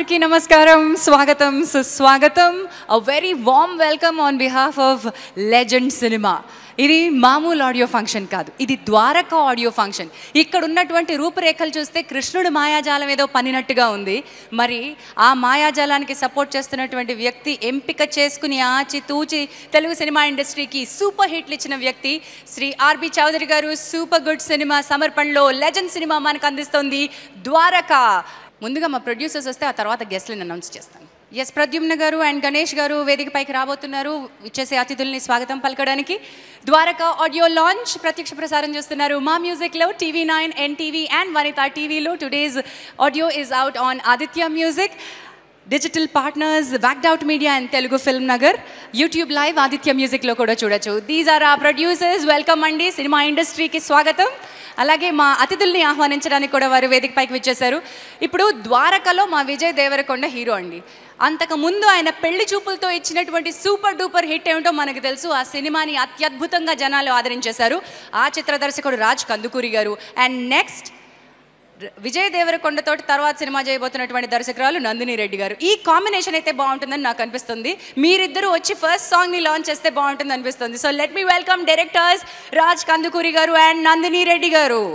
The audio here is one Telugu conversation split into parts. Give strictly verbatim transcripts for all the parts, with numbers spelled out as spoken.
Andarki namaskaram, swagatam, suswagatam. A very warm welcome on behalf of Legend Cinema. ఇది మామూలు ఆడియో ఫంక్షన్ కాదు, ఇది ద్వారకా ఆడియో ఫంక్షన్. ఇక్కడ ఉన్నటువంటి రూపురేఖలు చూస్తే కృష్ణుడు మాయాజాలం ఏదో పనినట్టుగా ఉంది. మరి ఆ మాయాజాలానికి సపోర్ట్ చేస్తున్నటువంటి వ్యక్తి, ఎంపిక చేసుకుని ఆచి తూచి తెలుగు సినిమా ఇండస్ట్రీకి సూపర్ హిట్లు ఇచ్చిన వ్యక్తి Shri RB Chowdary garu. Super good cinema సమర్పణలో లెజెండ్ సినిమా మనకు అందిస్తోంది ద్వారకా. ముందుగా మా ప్రొడ్యూసర్స్ వస్తే ఆ తర్వాత గెస్ట్లను అనౌన్స్ చేస్తాను. ఎస్, ప్రద్యుమ్న గారు అండ్ గణేష్ గారు వేదికపైకి రాబోతున్నారు. ఇచ్చేసే అతిథుల్ని స్వాగతం పలకడానికి. ద్వారకా ఆడియో లాంచ్ ప్రత్యక్ష ప్రసారం చేస్తున్నారు మా మ్యూజిక్లో, TV nine, NTV and Vanitha టీవీలో. Today's audio is out on Aditya music. Digital partners whacked out media and Telugu film Nagar. YouTube live Aditya మ్యూజిక్లో కూడా చూడొచ్చు. దీస్ ఆర్ ఆ ప్రొడ్యూసర్స్. వెల్కమ్ అండి, సినిమా ఇండస్ట్రీకి స్వాగతం. అలాగే మా అతిథుల్ని ఆహ్వానించడానికి కూడా వారు వేదికపైకి వచ్చేశారు. ఇప్పుడు ద్వారకలో మా విజయ్ దేవరకొండ హీరో అండి. అంతకుముందు ఆయన పెళ్లి చూపులతో ఇచ్చినటువంటి సూపర్ డూపర్ హిట్ ఏమిటో మనకు తెలుసు. ఆ సినిమాని అత్యద్భుతంగా జనాలు ఆదరించేశారు. ఆ చిత్ర దర్శకుడు రాజ్ కందుకూరి గారు. అండ్ నెక్స్ట్ విజయ్ దేవరకొండతో తర్వాత సినిమా చేయబోతున్నటువంటి దర్శకురాలు నందిని రెడ్డి గారు. ఈ కాంబినేషన్ అయితే బాగుంటుందని నాకు అనిపిస్తుంది. మీరిద్దరూ వచ్చి ఫస్ట్ సాంగ్ని లాంచ్ చేస్తే బాగుంటుంది అనిపిస్తుంది. So let me welcome directors Raj Kandukuri garu and Nandini Reddy గారు.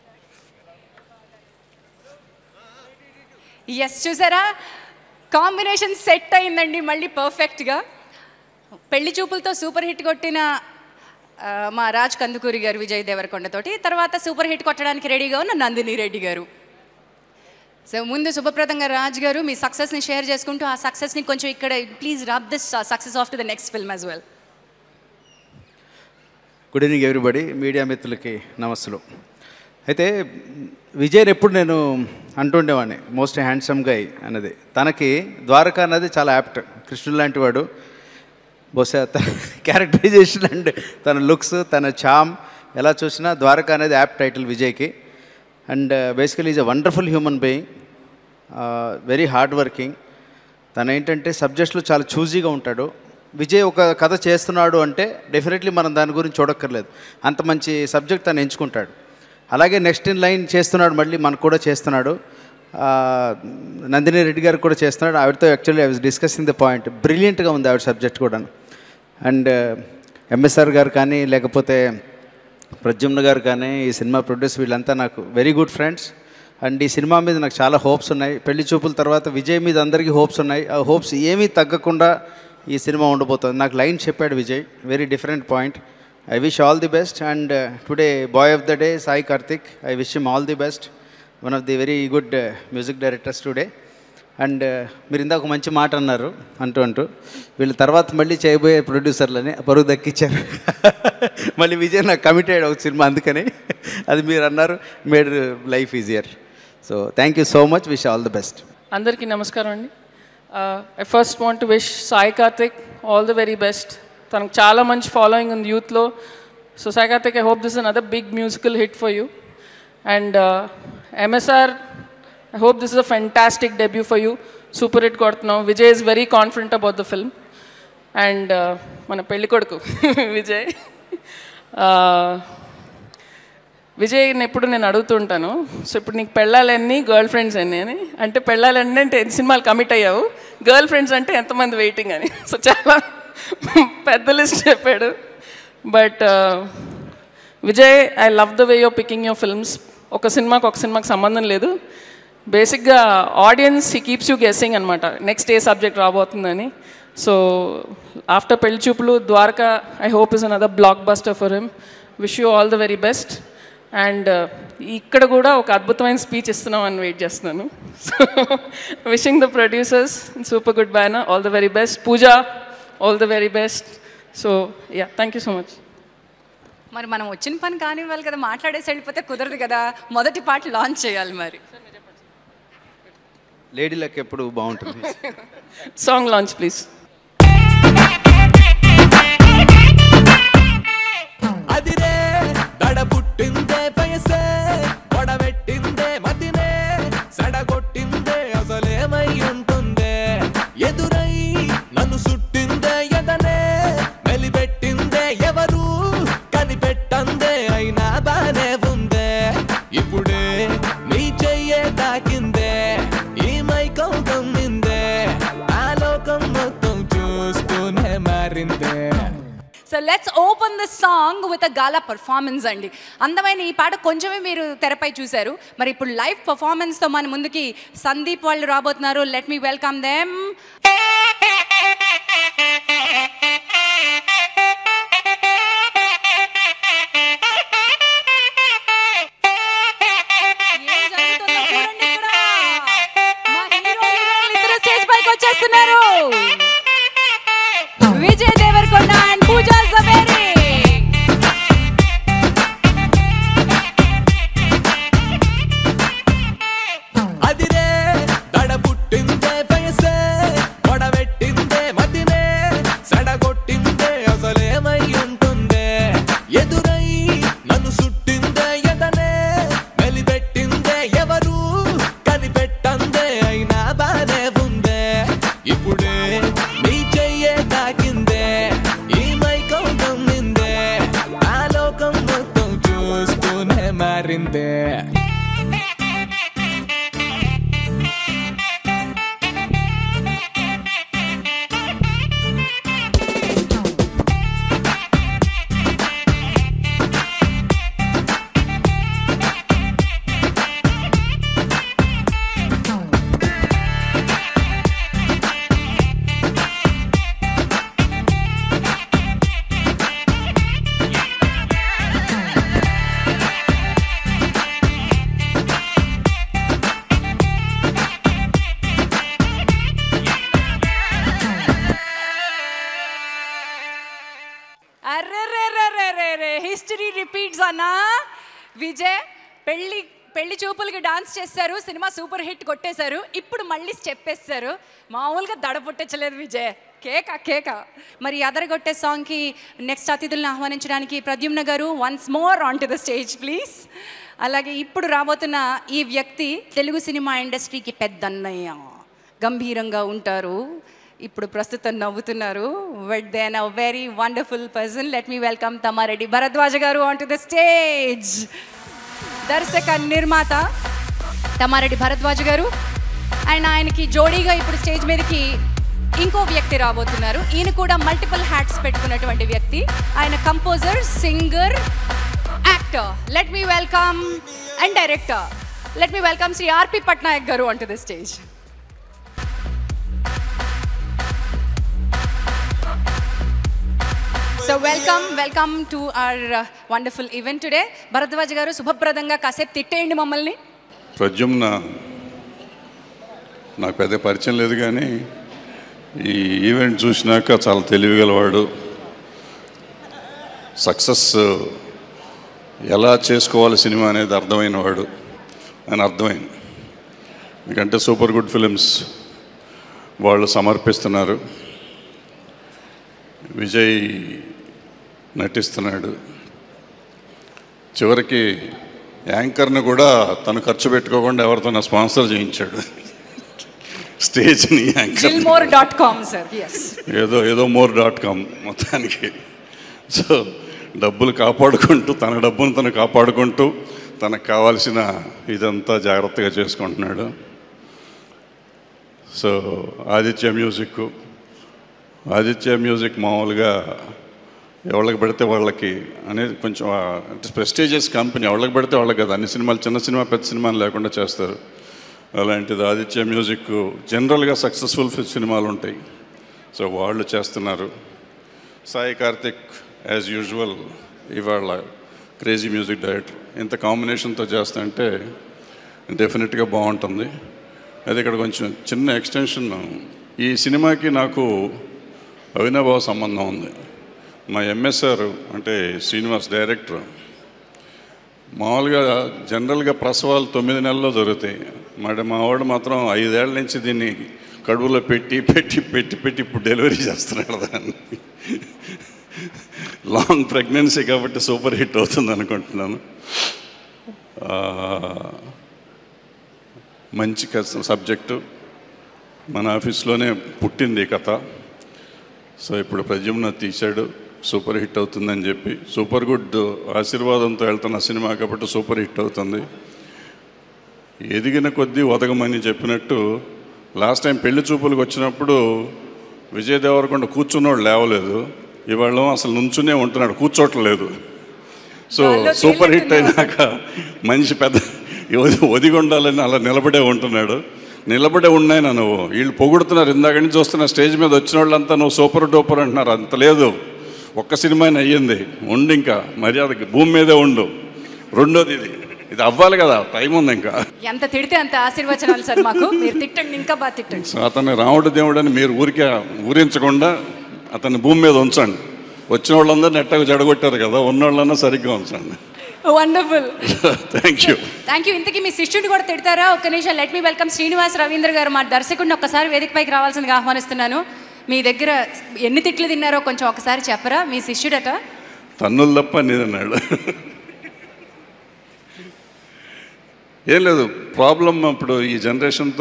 ఎస్, చూసారా, కాంబినేషన్ సెట్ అయిందండి మళ్ళీ పర్ఫెక్ట్గా. పెళ్లి చూపులతో సూపర్ హిట్ కొట్టిన మా రాజ్ కందుకూరి గారు విజయ్ దేవరకొండతోటి, తర్వాత సూపర్ హిట్ కొట్టడానికి రెడీగా ఉన్న నందిని రెడ్డి గారు. సో ముందు శుభప్రదంగా రాజ్ గారు మీ సక్సెస్ని షేర్ చేసుకుంటూ ఆ సక్సెస్ని కొంచెం ఇక్కడ please wrap this success off to the next film as well. Good evening everybody, media మిత్రులకి నమస్సులు. అయితే విజయ్ని ఎప్పుడు నేను అంటుండేవాడిని మోస్ట్ హ్యాండ్సమ్ గై అన్నది. తనకి ద్వారకా అన్నది చాలా యాప్ట్. కృష్ణుడు లాంటి వాడు. బహుశా తన క్యారెక్టరైజేషన్ అండ్ తన లుక్స్, తన చామ్ ఎలా చూసినా ద్వారకా అనేది యాప్ టైటిల్ విజయ్కి. And basically is a wonderful human being, very hard working. తను ఏంటంటే సబ్జెక్ట్స్లో చాలా చూజీగా ఉంటాడు. విజయ్ ఒక కథ చేస్తున్నాడు అంటే డెఫినెట్లీ మనం దాని గురించి చూడక్కర్లేదు, అంత మంచి సబ్జెక్ట్ తను ఎంచుకుంటాడు. అలాగే నెక్స్ట్ ఇన్ లైన్ చేస్తున్నాడు, మళ్ళీ మనకు కూడా చేస్తున్నాడు. నందిని రెడ్డి గారు కూడా చేస్తున్నాడు. ఆవిడతో actually I was discussing the point. బ్రిలియంట్గా ఉంది ఆవిడ సబ్జెక్ట్ కూడా. అండ్ ఎంఎస్ఆర్ గారు కానీ లేకపోతే ప్రద్యుమ్న గారు కానీ ఈ సినిమా ప్రొడ్యూసర్ వీళ్ళంతా నాకు వెరీ గుడ్ ఫ్రెండ్స్. అండ్ ఈ సినిమా మీద నాకు చాలా హోప్స్ ఉన్నాయి. పెళ్లి చూపుల తర్వాత విజయ్ మీద అందరికీ హోప్స్ ఉన్నాయి. ఆ హోప్స్ ఏమీ తగ్గకుండా ఈ సినిమా ఉండబోతుంది. నాకు లైన్ చెప్పాడు Vijay, very different point. I wish all the best. And today boy of the day Sai Kartik, I wish him all the best. One of the very good music directors today. And మీరు ఇందాక ఒక మంచి మాట అన్నారు అంటూ అంటూ వీళ్ళ తర్వాత మళ్ళీ చేయబోయే ప్రొడ్యూసర్లని పరుగు దక్కించారు. మళ్ళీ విజయ్ నాకు కమిట్ అయ్యాడు ఒక సినిమా, అందుకని అది మీరు అన్నారు, made life easier. So thank you so much, wish all the best. అందరికీ నమస్కారం అండి. I first want to wish Sai Kartik all the very best. తనకు చాలా మంచి ఫాలోయింగ్ ఉంది యూత్లో. So Sai Kartik, I hope this another big musical hit for you. And MSR, I hope this is a fantastic debut for you. Super hit కొడుతున్నావు. Vijay is very confident about the film. And మన పెళ్ళి కొడుకు విజయ్. విజయ్ని ఎప్పుడు నేను అడుగుతుంటాను, సో ఇప్పుడు నీకు పెళ్ళాలన్నీ గర్ల్ ఫ్రెండ్స్ అన్నీ అని. అంటే పెళ్ళాలన్నీ అంటే ఎన్ని సినిమాలు కమిట్ అయ్యావు, గర్ల్ ఫ్రెండ్స్ అంటే ఎంతమంది వెయిటింగ్ అని. సో చాలా పెద్ద లిస్ట్ చెప్పాడు. But Vijay, I love the way your picking your films. ఒక సినిమాకి ఒక సినిమాకి సంబంధం లేదు. బేసిక్గా audience he keeps you guessing అనమాట, నెక్స్ట్ ఏ సబ్జెక్ట్ రాబోతుందని. So after Pelli Choopulu, Dwaraka I hope is another blockbuster for him. Wish you all the very best. And ఇక్కడ కూడా ఒక అద్భుతమైన స్పీచ్ ఇస్తున్నామని వెయిట్ చేస్తున్నాను. So wishing the producers super good banner all the very best. Pooja, all the very best. So yeah, thank you so much. మరి మనం వచ్చిన పని కానివ్వాలి కదా, మాట్లాడేసి వెళ్ళిపోతే కుదరదు కదా. మొదటి పాట లాంచ్ చేయాలి. మరి లేడీ లక్ ఎప్పుడు బాగుంటుంది. Song launch please. అదిరే దడ పుట్టిందే పయసే, వడబెట్టిందే మదినే, సడగొట్టిందే అసలేమై ఉంటుందే, ఎదురై నన్ను సుట్టిందే ఎదనే, వెలిపెట్టిందే ఎవరు కనిపెట్టందే, అయినా బానే ఉందే, ఇప్పుడే నీ చెయ్యే తాకిందే, ఈ మైకం గమ్మి let's open this song with a gala performance అండి. అందమైన ఈ పాట కొంచెమే మీరు తెరపై చూశారు, మరి ఇప్పుడు లైవ్ పర్ఫార్మెన్స్తో మన ముందుకి సందీప్ వాళ్ళు రాబోతున్నారు. Let me welcome them. వచ్చేస్తున్నారు విజయ్ దేవరకొండ అండ్ పూజా జవేరి. అదిరే దడ పుట్టిందే పయసే పొడవెట్టిందే మదినే సడగొట్టిందే అసలేమై ఉంటుందే ఎదురై నన్ను సుట్టిందే ఎదనే మెలిపెట్టిందే ఎవరు కనిపెట్టందే అయినా బానే ఉందే ఇప్పుడే నీ చెయ్యే తాకిందే ఈ మైకం గమ్మిందే ఆ లోకం మొత్తం చూస్తూనే మారిందే. హిస్టరీ రిపీట్స్ అన్నా. విజయ్ పెళ్ళి పెళ్లి చూపులకి డాన్స్ చేశారు, సినిమా సూపర్ హిట్ కొట్టేశారు, ఇప్పుడు మళ్ళీ స్టెప్ వేస్తారు. మామూలుగా దడ పుట్టించలేదు విజయ్, కేక కేక. మరి అదరగొట్టే సాంగ్కి నెక్స్ట్ అతిథులను ఆహ్వానించడానికి Pradyumna garu once more on to the stage please. అలాగే ఇప్పుడు రాబోతున్న ఈ వ్యక్తి తెలుగు సినిమా ఇండస్ట్రీకి పెద్దన్నయ్య, గంభీరంగా ఉంటారు, ఇప్పుడు ప్రస్తుతం నవ్వుతున్నారు. But then a very wonderful person. Let me welcome Tammareddy Bharadwaja garu on to the stage. దర్శక నిర్మాత తమ్మారెడ్డి భరద్వాజ గారు. అండ్ ఆయనకి జోడీగా ఇప్పుడు స్టేజ్ మీదకి ఇంకో వ్యక్తి రాబోతున్నారు. ఈయన కూడా మల్టిపుల్ హ్యాట్స్ పెట్టుకున్నటువంటి వ్యక్తి. ఆయన composer, singer, actor. Let me welcome and director. Let me welcome Shri RP Patnaik garu on to the stage. So welcome welcome to our wonderful event today. Bharadwaj garu శుభప్రదంగా కాసేపు తిట్టేయండి మమ్మల్ని. ప్రద్యుమ్న నాకు పెద్ద పరిచయం లేదు, కానీ ఈ ఈవెంట్ చూసినాక చాలా తెలివిగలవాడు, సక్సెస్ ఎలా చేసుకోవాలి సినిమా అనేది అర్థమైన వాడు అని అర్థమైంది. ఎందుకంటే సూపర్ గుడ్ ఫిలిమ్స్ వాళ్ళు సమర్పిస్తున్నారు, విజయ్ నటిస్తున్నాడు, చివరికి యాంకర్ని కూడా తను ఖర్చు పెట్టుకోకుండా ఎవరితో స్పాన్సర్ చేయించాడు స్టేజ్ని. యాంకర్ డాట్ కామ్ సార్, ఏదో ఏదో మోర్ డాట్ కామ్ మొత్తానికి. సో డబ్బులు కాపాడుకుంటూ, తన డబ్బును తను కాపాడుకుంటూ తనకు కావాల్సిన ఇదంతా జాగ్రత్తగా చేసుకుంటున్నాడు. So Aditya music Aditya music మామూలుగా ఎవరికి పడితే వాళ్ళకి అనేది కొంచెం అంటే ప్రెస్టీజియస్ కంపెనీ, ఎవరికి పడితే వాళ్ళకి కదా, అన్ని సినిమాలు చిన్న సినిమా పెద్ద సినిమాలు లేకుండా చేస్తారు. అలాంటిది ఆదిత్య మ్యూజిక్ జనరల్గా సక్సెస్ఫుల్ సినిమాలు ఉంటాయి, సో వాళ్ళు చేస్తున్నారు. సాయి కార్తిక్ యాజ్ యూజువల్ ఇవాళ క్రేజీ మ్యూజిక్ డైరెక్టర్. ఇంత కాంబినేషన్తో చేస్తుంటే డెఫినెట్గా బాగుంటుంది. అది ఇక్కడ కొంచెం చిన్న ఎక్స్టెన్షన్. ఈ సినిమాకి నాకు అవినాభావ సంబంధం ఉంది. మా ఎంఎస్ఆర్ అంటే శ్రీనివాస్ డైరెక్టర్. మామూలుగా జనరల్గా ప్రసవాలు తొమ్మిది నెలల్లో జరుగుతాయి, మరి మా వాడు మాత్రం ఐదేళ్ల నుంచి దీన్ని కడుపులో పెట్టి పెట్టి పెట్టి పెట్టి ఇప్పుడు డెలివరీ చేస్తున్నాడు దాన్ని. లాంగ్ ప్రెగ్నెన్సీ కాబట్టి సూపర్ హిట్ అవుతుంది అనుకుంటున్నాను. మంచి సబ్జెక్టు, మన ఆఫీస్లోనే పుట్టింది ఈ కథ. సో ఇప్పుడు ప్రద్యుమ్న తీశాడు, సూపర్ హిట్ అవుతుందని చెప్పి, సూపర్ గుడ్ ఆశీర్వాదంతో వెళ్తున్న సినిమా కాబట్టి సూపర్ హిట్ అవుతుంది. ఎదిగిన కొద్దీ ఒదగమని చెప్పినట్టు లాస్ట్ టైం పెళ్లి చూపులకు వచ్చినప్పుడు విజయ్ దేవరకొండ కూర్చున్నోడు లేవలేదు, ఇవాళ అసలు నుంచునే ఉంటున్నాడు, కూర్చోట్లేదు. సో సూపర్ హిట్ అయినాక మనిషి పెద్ద ఒదిగి ఉండాలని అలా నిలబడే ఉంటున్నాడు. నిలబడే ఉన్నాయినా నువ్వు, వీళ్ళు పొగుడుతున్నారు ఇందాక నుంచి చూస్తున్న స్టేజ్ మీద వచ్చిన వాళ్ళంతా నువ్వు సూపర్ డూపర్ అంటున్నారు. అంత లేదు, ఒక్క సినిమాని అయ్యింది, ఉండు ఇంకా మర్యాదకి భూమి మీదే ఉండు. రెండోది ఇది ఇది అవ్వాలి కదా, టైం ఉంది ఇంకా. ఎంత తిడితే అంత ఆశీర్వచనాలు సార్ మాకు, మీరు తిట్టండి ఇంకా బాగా తిట్టండి. సో అతన్ని రాముడు దేవుడు అని మీరు ఊరికే ఊరించకుండా అతన్ని భూమి మీద ఉంచండి. వచ్చిన వాళ్ళందరూ నెట్టగా జడగొట్టారు కదా, ఉన్న వాళ్ళన్నా సరిగ్గా ఉంచండి. Wonderful, thank you thank you. ఇంతకీ మీ శిష్యుడిని కూడా తిడతారా? ఒక్క నిమిషం, let me welcome Srinivas Ravindra garu, మా దర్శకుడిని ఒక్కసారి వేదిక పైకి రావాల్సిందిగా ఆహ్వానిస్తున్నాను. మీ దగ్గర ఎన్ని తిట్లు తిన్నారో కొంచెం ఒకసారి చెప్పరా? మీ శిష్యుడట తన్నులు తప్ప నేనన్నాడు. ఏం లేదు, ప్రాబ్లం ఇప్పుడు ఈ జనరేషన్తో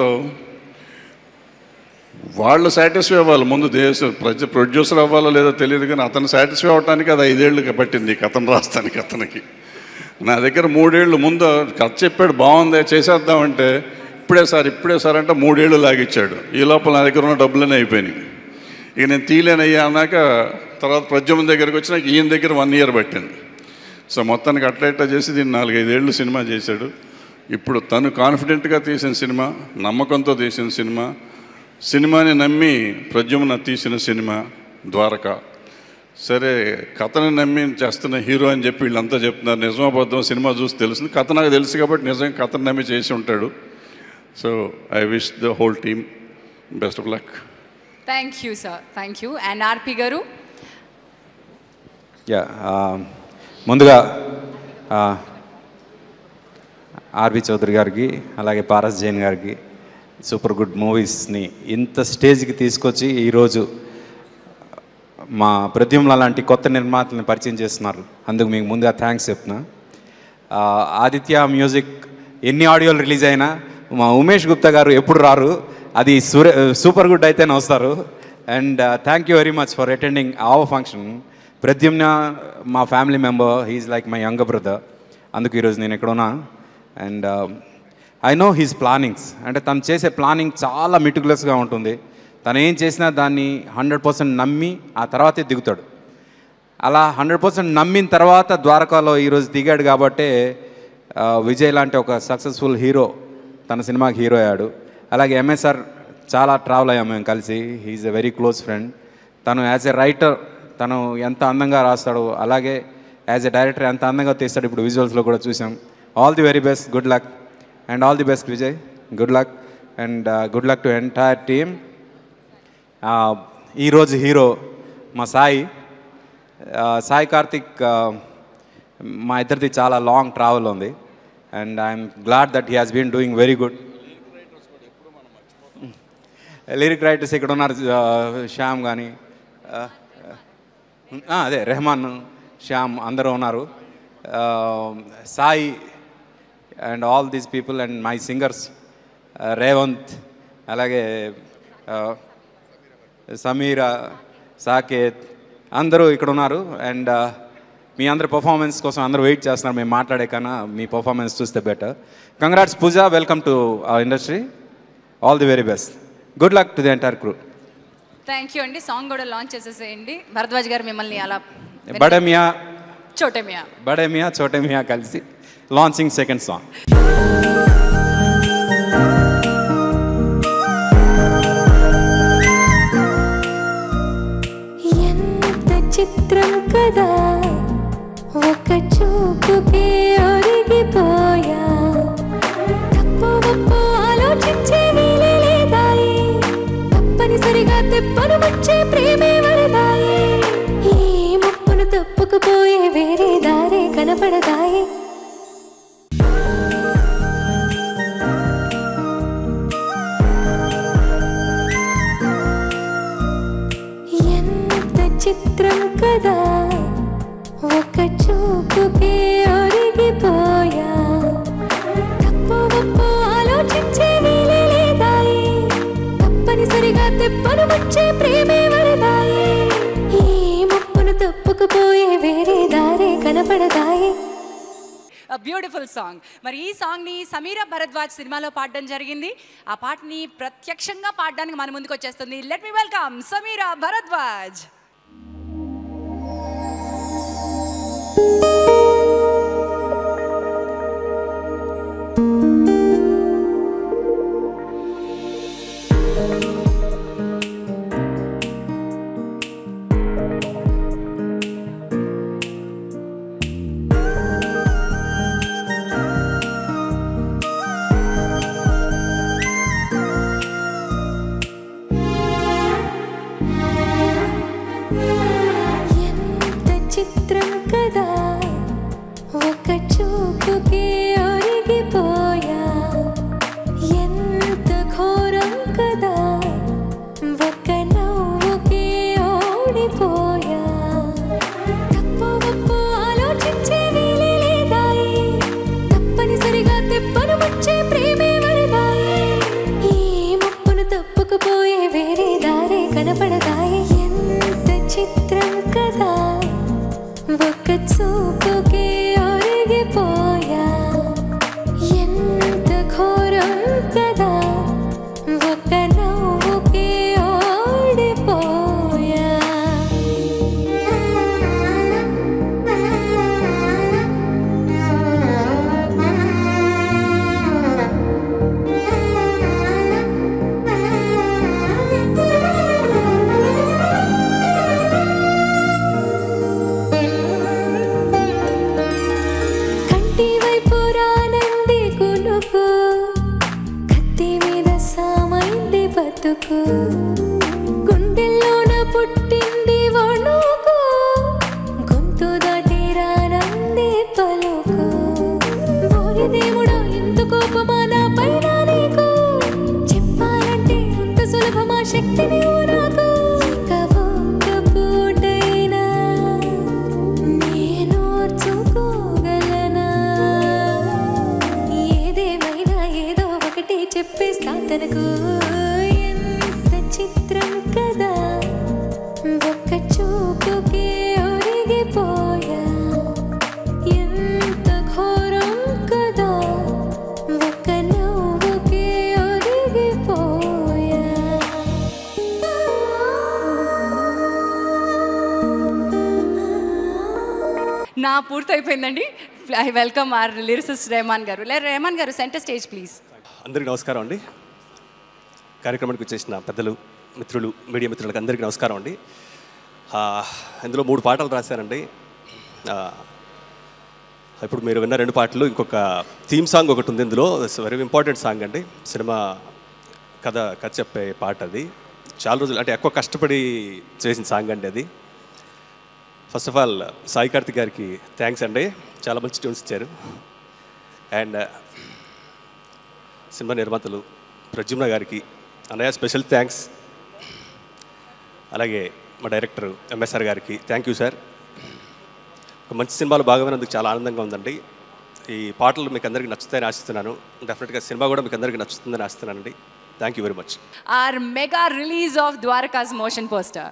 వాళ్ళు సాటిస్ఫై అవ్వాలి ముందు. దేశ ప్రజ ప్రొడ్యూసర్ అవ్వాలో లేదో తెలియదు, కానీ అతను సాటిస్ఫై అవ్వటానికి అది ఐదేళ్ళు పట్టింది కథను రాస్తానికి. అతనికి నా దగ్గర మూడేళ్ళు ముందు కథ చెప్పాడు, బాగుంది చేసేద్దామంటే ఇప్పుడే సార్ ఇప్పుడే సార్ అంటే మూడేళ్ళు లాగిచ్చాడు. ఈ లోపల నా దగ్గర ఉన్న డబ్బులనే అయిపోయినాయి. ఇక నేను తీలేనయ్యా అన్నాక తర్వాత ప్రద్యుమ్న దగ్గరికి వచ్చినాక ఈయన దగ్గర వన్ ఇయర్ పట్టింది. సో మొత్తానికి అట్లా ఇట్లా చేసి దీన్ని నాలుగైదేళ్ళు సినిమా చేశాడు. ఇప్పుడు తను కాన్ఫిడెంట్గా తీసిన సినిమా, నమ్మకంతో తీసిన సినిమా, సినిమాని నమ్మి ప్రద్యుమ్న తీసిన సినిమా ద్వారక. సరే కథని నమ్మి చేస్తున్న హీరో అని చెప్పి వీళ్ళంతా చెప్తున్నారు. నిజమాబద్ధం సినిమా చూసి తెలిసింది, కథ నాకు తెలుసు కాబట్టి నిజంగా కథను నమ్మి చేసి ఉంటాడు. So I wish the whole team best of luck. Thank you sir, thank you. And RP garu? Yeah, ముందుగా ఆర్బి చౌదరి గారికి అలాగే పారస్ జైన్ గారికి సూపర్ గుడ్ మూవీస్ని ఇంత స్టేజ్కి తీసుకొచ్చి ఈరోజు మా ప్రద్యుమ్న లాంటి కొత్త నిర్మాతల్ని పరిచయం చేస్తున్నారు. అందుకు మీకు ముందుగా థ్యాంక్స్ చెప్తున్నా. ఆదిత్య మ్యూజిక్ ఎన్ని ఆడియోలు రిలీజ్ అయినా మా ఉమేష్ గుప్తా గారు ఎప్పుడు రారు, అది సూరే సూపర్ గుడ్ అయితేనే వస్తారు. And thank you very much for attending our function. Pradyumna మా family member, he's like my younger brother. అందుకు ఈరోజు నేను ఎక్కడ ఉన్నా. And I know his plannings, అంటే తను చేసే ప్లానింగ్ చాలా మిటికులస్గా ఉంటుంది. తను ఏం చేసినా దాన్ని హండ్రెడ్ పర్సెంట్ నమ్మి ఆ తర్వాతే దిగుతాడు. అలా హండ్రెడ్ పర్సెంట్ నమ్మిన తర్వాత ద్వారకాలో ఈరోజు దిగాడు కాబట్టే విజయ్ లాంటి ఒక సక్సెస్ఫుల్ హీరో తన సినిమాకి హీరో అయ్యాడు. అలాగే ఎంఎస్ఆర్ చాలా ట్రావెల్ అయ్యాము మేము కలిసి, he's a very close friend. తను యాజ్ ఎ రైటర్ తను ఎంత అందంగా రాస్తాడు, అలాగే యాజ్ ఎ డైరెక్టర్ ఎంత అందంగా తీస్తాడు, ఇప్పుడు విజువల్స్లో కూడా చూసాం. All the very best, good luck and all the best Vijay, good luck and good luck to entire team. ఈరోజు హీరో మా సాయి సాయి కార్తిక్. మా ఇద్దరిది చాలా లాంగ్ ట్రావెల్ ఉంది and I'm glad that he has been doing very good. Lyric writers ఇక్కడ ఉన్నారు, శ్యామ్ కానీ అదే రెహమాన్, శ్యామ్ అందరూ ఉన్నారు. Sai and all these people and my singers Revanth, అలాగే సమీరా, సాకేత్ అందరూ ఇక్కడ ఉన్నారు. అండ్ మీ అందరి పర్ఫార్మెన్స్ కోసం అందరూ వెయిట్ చేస్తున్నారు. మేము మాట్లాడే కన్నా మీ పర్ఫార్మెన్స్ చూస్తే better. Congrats Pooja, welcome to our industry, all the very best, good luck to the entire crew. Thank you అండి. సాంగ్ కూడా లాంచ్ చేసేసేయండి. భరద్వాజ్ గారు మిమ్మల్ని అలా బడే మియా చోటే మియా బడే మియా చోటే మియా కలిసి లాంచింగ్ సెకండ్ సాంగ్. ఎంత చిత్రం కదా, ఒక చూపుకే ఒరిగిపోయా, తప్పు ఒప్పు ఆలోచించే వీలే లేదాయి, తప్పనిసరిగా తెప్పను వచ్చే ప్రేమే వరదాయి, ఈ ముప్పును తప్పుకుపోయే వేరే దారే కనపడదాయి. ఎంత చిత్రం కదా, ఒక చూపుకే ఒరిగిపోయా, తప్పు ఒప్పు ఆలోచించే వీలే లేదాయి, తప్పనిసరిగా తెప్పను వచ్చే ప్రేమే వరదాయి, ఈ ముప్పును తప్పుకుపోయే వేరే దారే కనపడదాయి. Beautiful song. మరి ఈ సాంగ్ని సమీరా భరద్వాజ్ సినిమాలో పాడడం జరిగింది. ఆ పాటని ప్రత్యక్షంగా పాడడానికి మన ముందుకు వచ్చేస్తుంది. Let me welcome Sameera Bharadwaj. నా పూర్తి అయిపోయిందండి. I welcome our lyricist Rehman garu. లే రెహమాన్ గారు, సెంటర్ స్టేజ్ ప్లీజ్. అందరికీ నమస్కారం అండి. కార్యక్రమానికి వచ్చేసిన పెద్దలు, మిత్రులు, మీడియా మిత్రులకు అందరికీ నమస్కారం అండి. ఇందులో మూడు పాటలు రాశానండి. ఇప్పుడు మీరు విన్న రెండు పాటలు, ఇంకొక థీమ్ సాంగ్ ఒకటి ఉంది ఇందులో. ఇట్స్ వెరీ ఇంపార్టెంట్ సాంగ్ అండి. సినిమా కథ కథ చెప్పే పాట అది. చాలా రోజులు అంటే ఎక్కువ కష్టపడి చేసిన సాంగ్ అండి అది. First of all Sai Karthik గారికి థ్యాంక్స్ అండి, చాలా మంచి ట్యూన్స్ ఇచ్చారు. అండ్ సినిమా నిర్మాతలు ప్రద్యుమ్న గారికి అన్నయ్య స్పెషల్ థ్యాంక్స్. అలాగే మా డైరెక్టర్ ఎంఎస్ఆర్ గారికి థ్యాంక్ యూ సార్. ఒక మంచి సినిమాలు భాగమైనందుకు చాలా ఆనందంగా ఉందండి. ఈ పాటలు మీకు అందరికీ నచ్చుతాయని ఆశిస్తున్నాను. డెఫినెట్గా సినిమా కూడా మీకు అందరికీ నచ్చుతుందని ఆశిస్తున్నానండి. Thank you very much. Our mega release of Dwaraka's motion poster.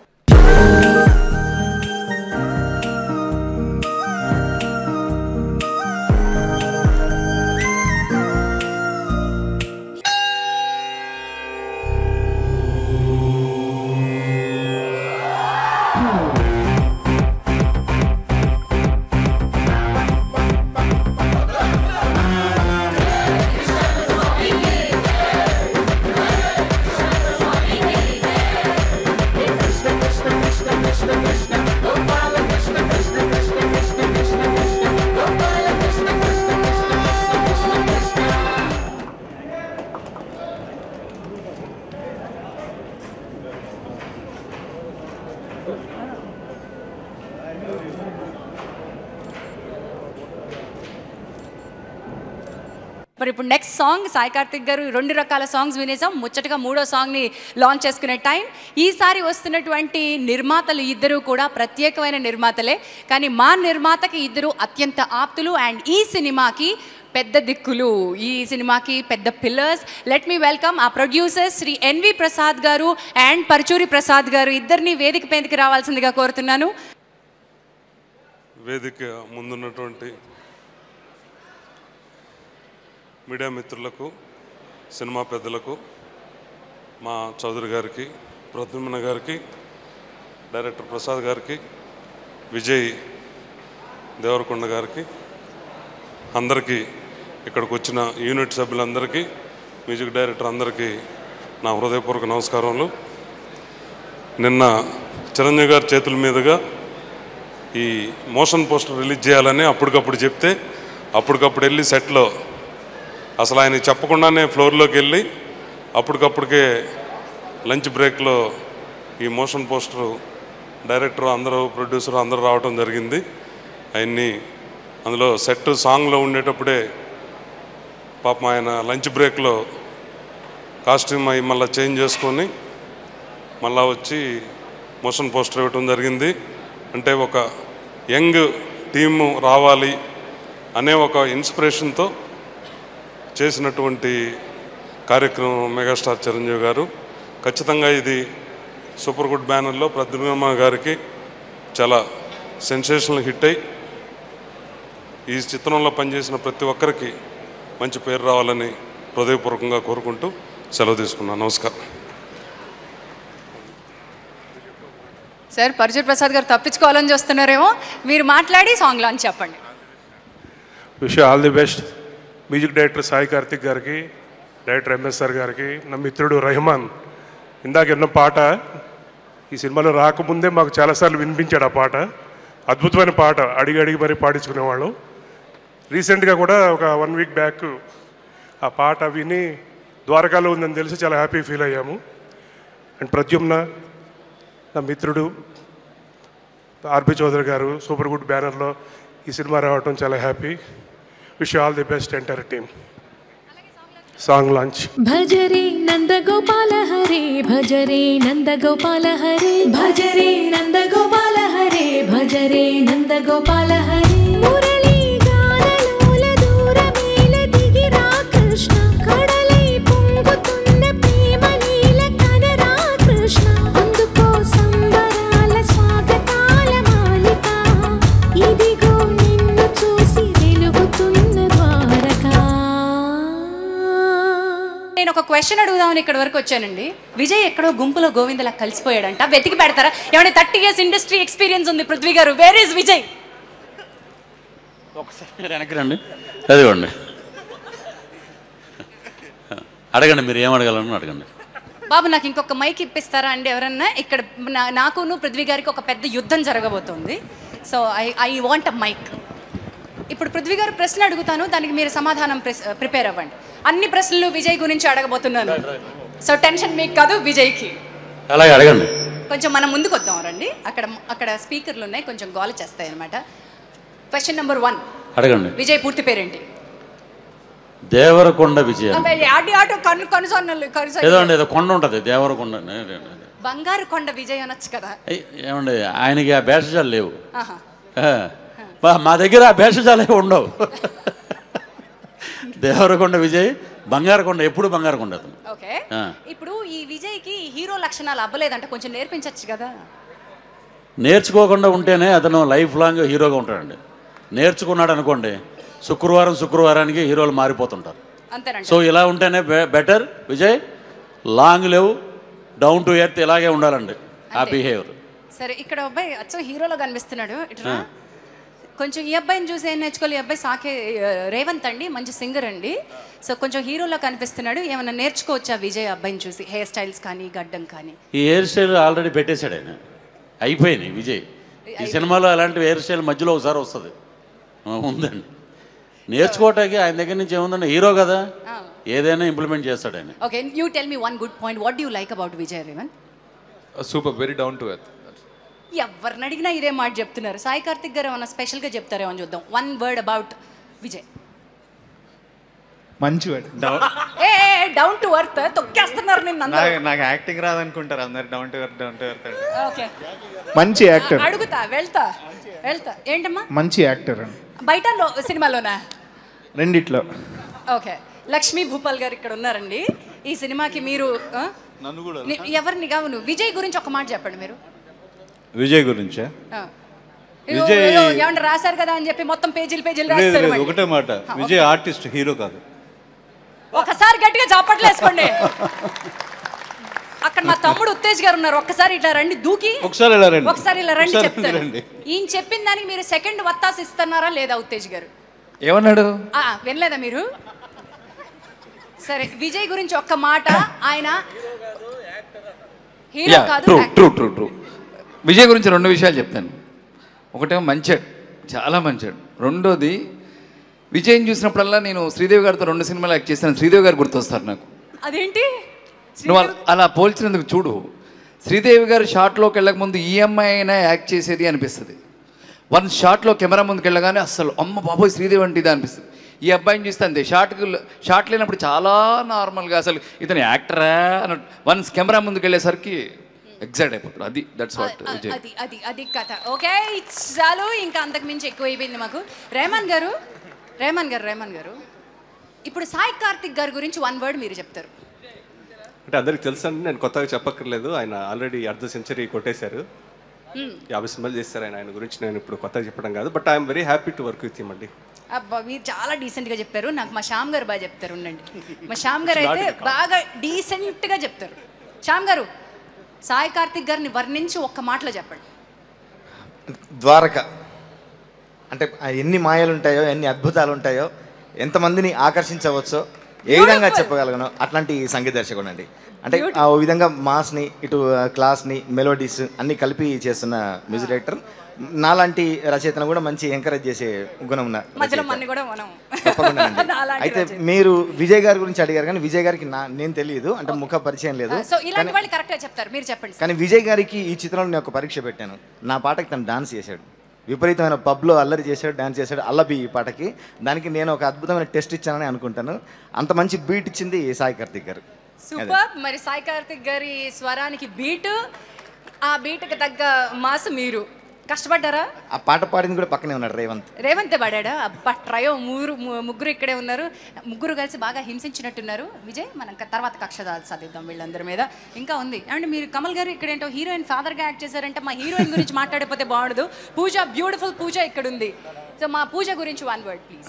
మరి ఇప్పుడు నెక్స్ట్ సాంగ్ సాయి కార్తిక్ గారు రెండు రకాల సాంగ్స్ వినేసాం. ముచ్చటగా మూడో సాంగ్ని లాంచ్ చేసుకునే టైం. ఈసారి వస్తున్నటువంటి నిర్మాతలు ఇద్దరు కూడా ప్రత్యేకమైన నిర్మాతలే, కానీ మా నిర్మాతకి ఇద్దరు అత్యంత ఆప్తులు అండ్ ఈ సినిమాకి పెద్ద దిక్కులు, ఈ సినిమాకి పెద్ద pillars. Let me welcome a producers Shri NV Prasad garu and Paruchuri Prasad గారు. ఇద్దరిని వేదిక పేదికి రావాల్సిందిగా కోరుతున్నాను. వేదిక ముందున్నటువంటి మీడియా మిత్రులకు, సినిమా పెద్దలకు, మా చౌదరి గారికి, ప్రద్యుమ్న గారికి, డైరెక్టర్ ప్రసాద్ గారికి, విజయ్ దేవరకొండ గారికి, అందరికీ ఇక్కడికి వచ్చిన యూనిట్ సభ్యులందరికీ, మ్యూజిక్ డైరెక్టర్ అందరికీ నా హృదయపూర్వక నమస్కారములు. నిన్న చిరంజీవి గారి చేతుల మీదుగా ఈ మోషన్ పోస్టర్ రిలీజ్ చేయాలని అప్పటికప్పుడు చెప్తే అప్పటికప్పుడు వెళ్ళి సెట్లో అసలు ఆయన చెప్పకుండానే ఫ్లోర్లోకి వెళ్ళి అప్పటికప్పటికే లంచ్ బ్రేక్లో ఈ మోషన్ పోస్టరు డైరెక్టర్ అందరూ ప్రొడ్యూసర్ అందరూ రావడం జరిగింది. ఆయన్ని అందులో సెట్ సాంగ్లో ఉండేటప్పుడే పాపం ఆయన లంచ్ బ్రేక్లో కాస్ట్యూమ్ అవి మళ్ళీ చేంజ్ చేసుకొని మళ్ళా వచ్చి మోషన్ పోస్టర్ ఇవ్వటం జరిగింది. అంటే ఒక యంగ్ టీము రావాలి అనే ఒక ఇన్స్పిరేషన్తో చేసినటువంటి కార్యక్రమం మెగాస్టార్ చిరంజీవి గారు. ఖచ్చితంగా ఇది సూపర్ గుడ్ బ్యానర్లో ప్రద్యుమ్న గారికి చాలా సెన్సేషనల్ హిట్ అయి ఈ చిత్రంలో పనిచేసిన ప్రతి ఒక్కరికి మంచి పేరు రావాలని హృదయపూర్వకంగా కోరుకుంటూ సెలవు తీసుకున్నాను. నమస్కారం. సార్ పరచూర్ ప్రసాద్ గారు తప్పించుకోవాలని చూస్తున్నారేమో, మీరు మాట్లాడి సాంగ్ లాంచ్ చెప్పండి. Wish all the best. Music director Sai Karthik గారికి, డైరెక్టర్ ఎంఎస్ఆర్ గారికి, నా మిత్రుడు రెహమాన్ ఇందాక ఎన్నో పాట ఈ సినిమాలో రాకముందే మాకు చాలాసార్లు వినిపించాడు. ఆ పాట అద్భుతమైన పాట, అడిగి అడిగి మరీ పాడించుకునేవాళ్ళం. రీసెంట్గా కూడా ఒక వన్ వీక్ బ్యాక్ ఆ పాట విని ద్వారకాలో ఉందని తెలిసి చాలా హ్యాపీ ఫీల్ అయ్యాము. అండ్ ప్రద్యుమ్న నా మిత్రుడు RB Chowdary garu super good బ్యానర్లో ఈ సినిమా రావటం చాలా happy. Wish all the best entire team. Song launch. భజరే నందగోపాల హరే, భజరే నందగోపాల హరే, భజరే నందగోపాల హరే, భజరే నందగోపాల హరే. మురళీ గానలోల దూరమేల దిగిరా కృష్ణ, కడలై పొంగుతున్న ప్రేమ నీల కనరా కృష్ణ. అందుకో సంబరాల స్వాగతాల మాలిక, ఇదిగో నిన్ను చూసి వెలుగుతున్న ద్వారకా. నేను ఒక క్వశ్చన్ అడుగుదామని ఇక్కడ వరకు వచ్చానండి. విజయ్ ఎక్కడో గుంపులో గోవిందలా కలిసిపోయాడంట, వెతికి పెడతారా? ఏమంటే థర్టీ ఇయర్స్ ఇండస్ట్రీ ఎక్స్పీరియన్స్ ఉంది పృథ్వీ గారు, వేర్ ఈజ్ విజయ్? ఒకసారి మీరు వెనక్కి రండి, చదివండి, అడగండి, మీరు ఏం అడగాలని అడగండి. బాబు నాకు ఇంకొక మైక్ ఇప్పిస్తారా అండి ఎవరన్నా? ఇక్కడ నాకును పృథ్వీ గారికి ఒక పెద్ద యుద్ధం జరగబోతోంది. So I I want a mic. ఇప్పుడు పృథ్వీ గారు ప్రశ్న అడుగుతాను, దానికి మీరు సమాధానం ప్రిపేర్ అవ్వండి. అన్ని ప్రశ్నలు విజయ్ గురించి అడగబోతున్నాను. సో టెన్షన్ మీకు కాదు, విజయ్కి. అలాగే అడగండి. కొంచెం మనం ముందుకు వద్దాం రండి. అక్కడ అక్కడ స్పీకర్లు ఉన్నాయి, కొంచెం గోల చేస్తాయి అనమాట. క్వశ్చన్ నెంబర్ వన్ అడగండి. విజయ్ పూర్తి పేరేంటి? దేవరకొండ విజయ. ఏదో ఏదో కొండ ఉంటుంది, దేవరకొండ. బంగారు కొండ విజయ్ అనొచ్చు కదా. ఏమండి ఆయనకి ఆ భేషజాలు లేవు, మా దగ్గర ఆ భేషజాలే ఉండవు. దేవరకొండ విజయ్, బంగారకొండ, ఎప్పుడు బంగారకొండ అతను. ఓకే, ఇప్పుడు ఈ విజయ్కి హీరో లక్షణాలు అవ్వలేదంటే కొంచెం నేర్పించచ్చు కదా. నేర్చుకోకుండా ఉంటేనే అతను లైఫ్ లాంగ్ హీరోగా ఉంటాడండి. నేర్చుకున్నాడు అనుకోండి, శుక్రవారం శుక్రవారానికి హీరోలు మారిపోతుంటారు. అంతేనండి. సో ఇలా ఉంటేనే బెటర్. విజయ్ లాంగ్ లేవు, డౌన్ టు ఎర్త్, ఇలాగే ఉండాలండి ఆ బిహేవియర్. సరే, ఇక్కడ అబ్బాయి అచ్చం హీరోలో కనిపిస్తున్నాడు. ఇట్లా కొంచెం ఈ అబ్బాయిని చూసి ఏం నేర్చుకోవాలి? ఈ అబ్బాయి సాకే రేవంత్ అండి, మంచి సింగర్ అండి. సో కొంచెం హీరోలో కనిపిస్తున్నాడు. ఏమైనా నేర్చుకోవచ్చా విజయ్ అబ్బాయిని చూసి? హెయిర్ స్టైల్స్ కానీ, గడ్డం కానీ? ఈ హెయిర్ స్టైల్ ఆల్రెడీ పెట్టేశాడు ఆయన, అయిపోయింది విజయ్. ఈ సినిమాలో అలాంటి హెయిర్ స్టైల్ మధ్యలో ఒకసారి వస్తుంది, ఉందండి. నేర్చుకోవటానికి ఆయన దగ్గర నుంచి ఏముందండి, హీరో కదా, ఏదైనా ఇంప్లిమెంట్ చేస్తాడు ఆయన. Okay, you tell me one good point. What do you like about Vijay Revanth? Super, very down to earth. ఎవరిని అడిగినా ఇదే మాట చెప్తున్నారు. సాయి కార్తిక్ గారు ఏమన్నా స్పెషల్గా చెప్తారేమో అని చూద్దాం. One word about Vijay. మంచి వర్డ్. ఏ డౌన్ టు ఎర్త్ తొక్కేస్తున్నారు నిన్ను. నాకు యాక్టింగ్ రాదనుకుంటారు అందరు. Down to earth, down to earth. Okay, మంచి యాక్టర్. అడుగుతా, వెళ్తా వెళ్తా. ఏంటమ్మా? మంచి యాక్టర్. బయట సినిమాలోనా? రెండిట్లో. ఓకే, లక్ష్మీ భూపాల్ గారు ఇక్కడ ఉన్నారండి. ఈ సినిమాకి మీరు నన్ను కూడా ఎవరిని కావును విజయ్ గురించి ఒక మాట చెప్పండి మీరు. విజయ్ గురించా? విజయ్ ఏమన్నా రాశారు కదా అని చెప్పి మొత్తం పేజీలు పేజీలు రాశారు. ఒకటే మాట, విజయ్ ఆర్టిస్ట్, హీరో కాదు. ఒకసారి గట్టిగా చప్పట్లు వేసుకోండి. అక్కడ మా తమ్ముడు ఉత్తేజ్ గారు ఉన్నారు, ఒక్కసారి ఇట్లా రండి, దూకి ఒకసారి ఇలా రండి, ఒకసారి ఇలా రండి చెప్తారు. ఈయన చెప్పిన దానికి మీరు సెకండ్ వత్తాసి ఇస్తున్నారా లేదా ఉత్తేజ్ గారు? ఏమన్నాడు? వినలేదా మీరు? సరే, విజయ్ గురించి ఒక్క మాట. ఆయన హీరో కాదు. True true true true Vijay గురించి రెండు విషయాలు చెప్తాను. ఒకటేమో మంచాడు, చాలా మంచాడు. రెండోది, విజయ్ని చూసినప్పుడల్లా నేను శ్రీదేవి గారితో రెండు సినిమాలు యాక్ట్ చేశాను, శ్రీదేవి గారు గుర్తొస్తారు నాకు. అదేంటి? నువ్వు అలా పోల్చినందుకు చూడు, శ్రీదేవి గారు షార్ట్లోకి వెళ్ళక ముందు ఈఎంఐ అయినా యాక్ట్ చేసేది అనిపిస్తుంది. వన్ షార్ట్లో కెమెరా ముందుకు వెళ్ళగానే అస్సలు అమ్మ బాబోయ్ శ్రీదేవి అంటే ఇది అనిపిస్తుంది. ఈ అబ్బాయిని చూస్తే అంతే, షార్ట్కి షార్ట్ లేనప్పుడు చాలా నార్మల్గా అసలు ఇతను యాక్టరా అన్నట్టు, వన్స్ కెమెరా ముందుకు వెళ్ళేసరికి ఎగ్జైట్ అయిపోతాడు. అది దట్స్ వాట్ విజయ్. అది అది అది కథ. ఓకే, చాలు, ఇంకా అంతకు మించి ఎక్కువ అయిపోయింది మాకు. రెహమాన్ గారు రెహమాన్ గారు రెహమాన్ గారు ఇప్పుడు సాయి కార్తిక్ గారి గురించి వన్ వర్డ్ మీరు చెప్తారు. అంటే అందరికి తెలుసు అండి, నేను కొత్తగా చెప్పక్కర్లేదు. ఆయన ఆల్రెడీ అర్ధ సెంచరీ కొట్టేశారు, యాభై సినిమాలు చేస్తారు ఆయన. ఆయన గురించి నేను ఇప్పుడు కొత్తగా చెప్పడం కాదు, but I'm very happy to work with him అండి. అబ్బా, మీరు చాలా డీసెంట్గా చెప్పారు. నాకు మా శ్యామ్ గారు బాగా చెప్తారు, ఉండండి. మా శ్యామ్ గారు అయితే బాగా డీసెంట్గా చెప్తారు. శ్యామ్ గారు, సాయి కార్తిక్ గారిని వర్ణించి ఒక్క మాటలో చెప్పండి. ద్వారక అంటే ఎన్ని మాయలు ఉంటాయో, ఎన్ని అద్భుతాలు ఉంటాయో, ఎంతమందిని ఆకర్షించవచ్చో ఏ విధంగా చెప్పగలను అట్లాంటి సంగీత దర్శకుడు అండి. అంటే ఆ విధంగా మాస్ని, ఇటు క్లాస్ని, మెలోడీస్ అన్నీ కలిపి చేస్తున్న మ్యూజిక్ డైరెక్టర్. నాలాంటి రచయితను కూడా మంచి ఎంకరేజ్ చేసే గుణం ఉన్న తప్పకుండా. అయితే మీరు విజయ్ గారి గురించి అడిగారు, కానీ విజయ్ గారికి నా నేను తెలియదు, అంటే ముఖ పరిచయం లేదు. కానీ విజయ్ గారికి ఈ చిత్రంలో నేను ఒక పరీక్ష పెట్టాను. నా పాటకి తను డాన్స్ చేశాడు, విపరీతమైన పబ్లో అల్లరి చేశాడు, డాన్స్ చేశాడు అల్లబి ఈ పాటకి. దానికి నేను ఒక అద్భుతమైన టెస్ట్ ఇచ్చానని అనుకుంటాను. అంత మంచి బీట్ ఇచ్చింది సాయి కార్తిక్ గారు. సూపర్. మరి సాయి కార్తిక్ గారి స్వరానికి బీట్, ఆ బీట్కి తగ్గ మాస్ మీరు కష్టపడ్డారా? ఆ పాట పాడింది కూడా పక్కనే ఉన్నాడు రేవంత్. రేవంత్ పాడాడా? అబ్బా, ట్రయో మూరు ముగ్గురు ఇక్కడే ఉన్నారు. ముగ్గురు కలిసి బాగా హింసించినట్టున్నారు. విజయ్, మనం తర్వాత కక్ష సాధిద్దాం వీళ్ళందరి మీద. ఇంకా ఉంది అంటే మీరు కమల్ గారు ఇక్కడ ఏంటో హీరోయిన్ ఫాదర్గా యాక్ట్ చేశారంటే మా హీరోయిన్ గురించి మాట్లాడిపోతే బాగుండదు. పూజ, బ్యూటిఫుల్ పూజ ఇక్కడ ఉంది. సో మా పూజ గురించి one word please.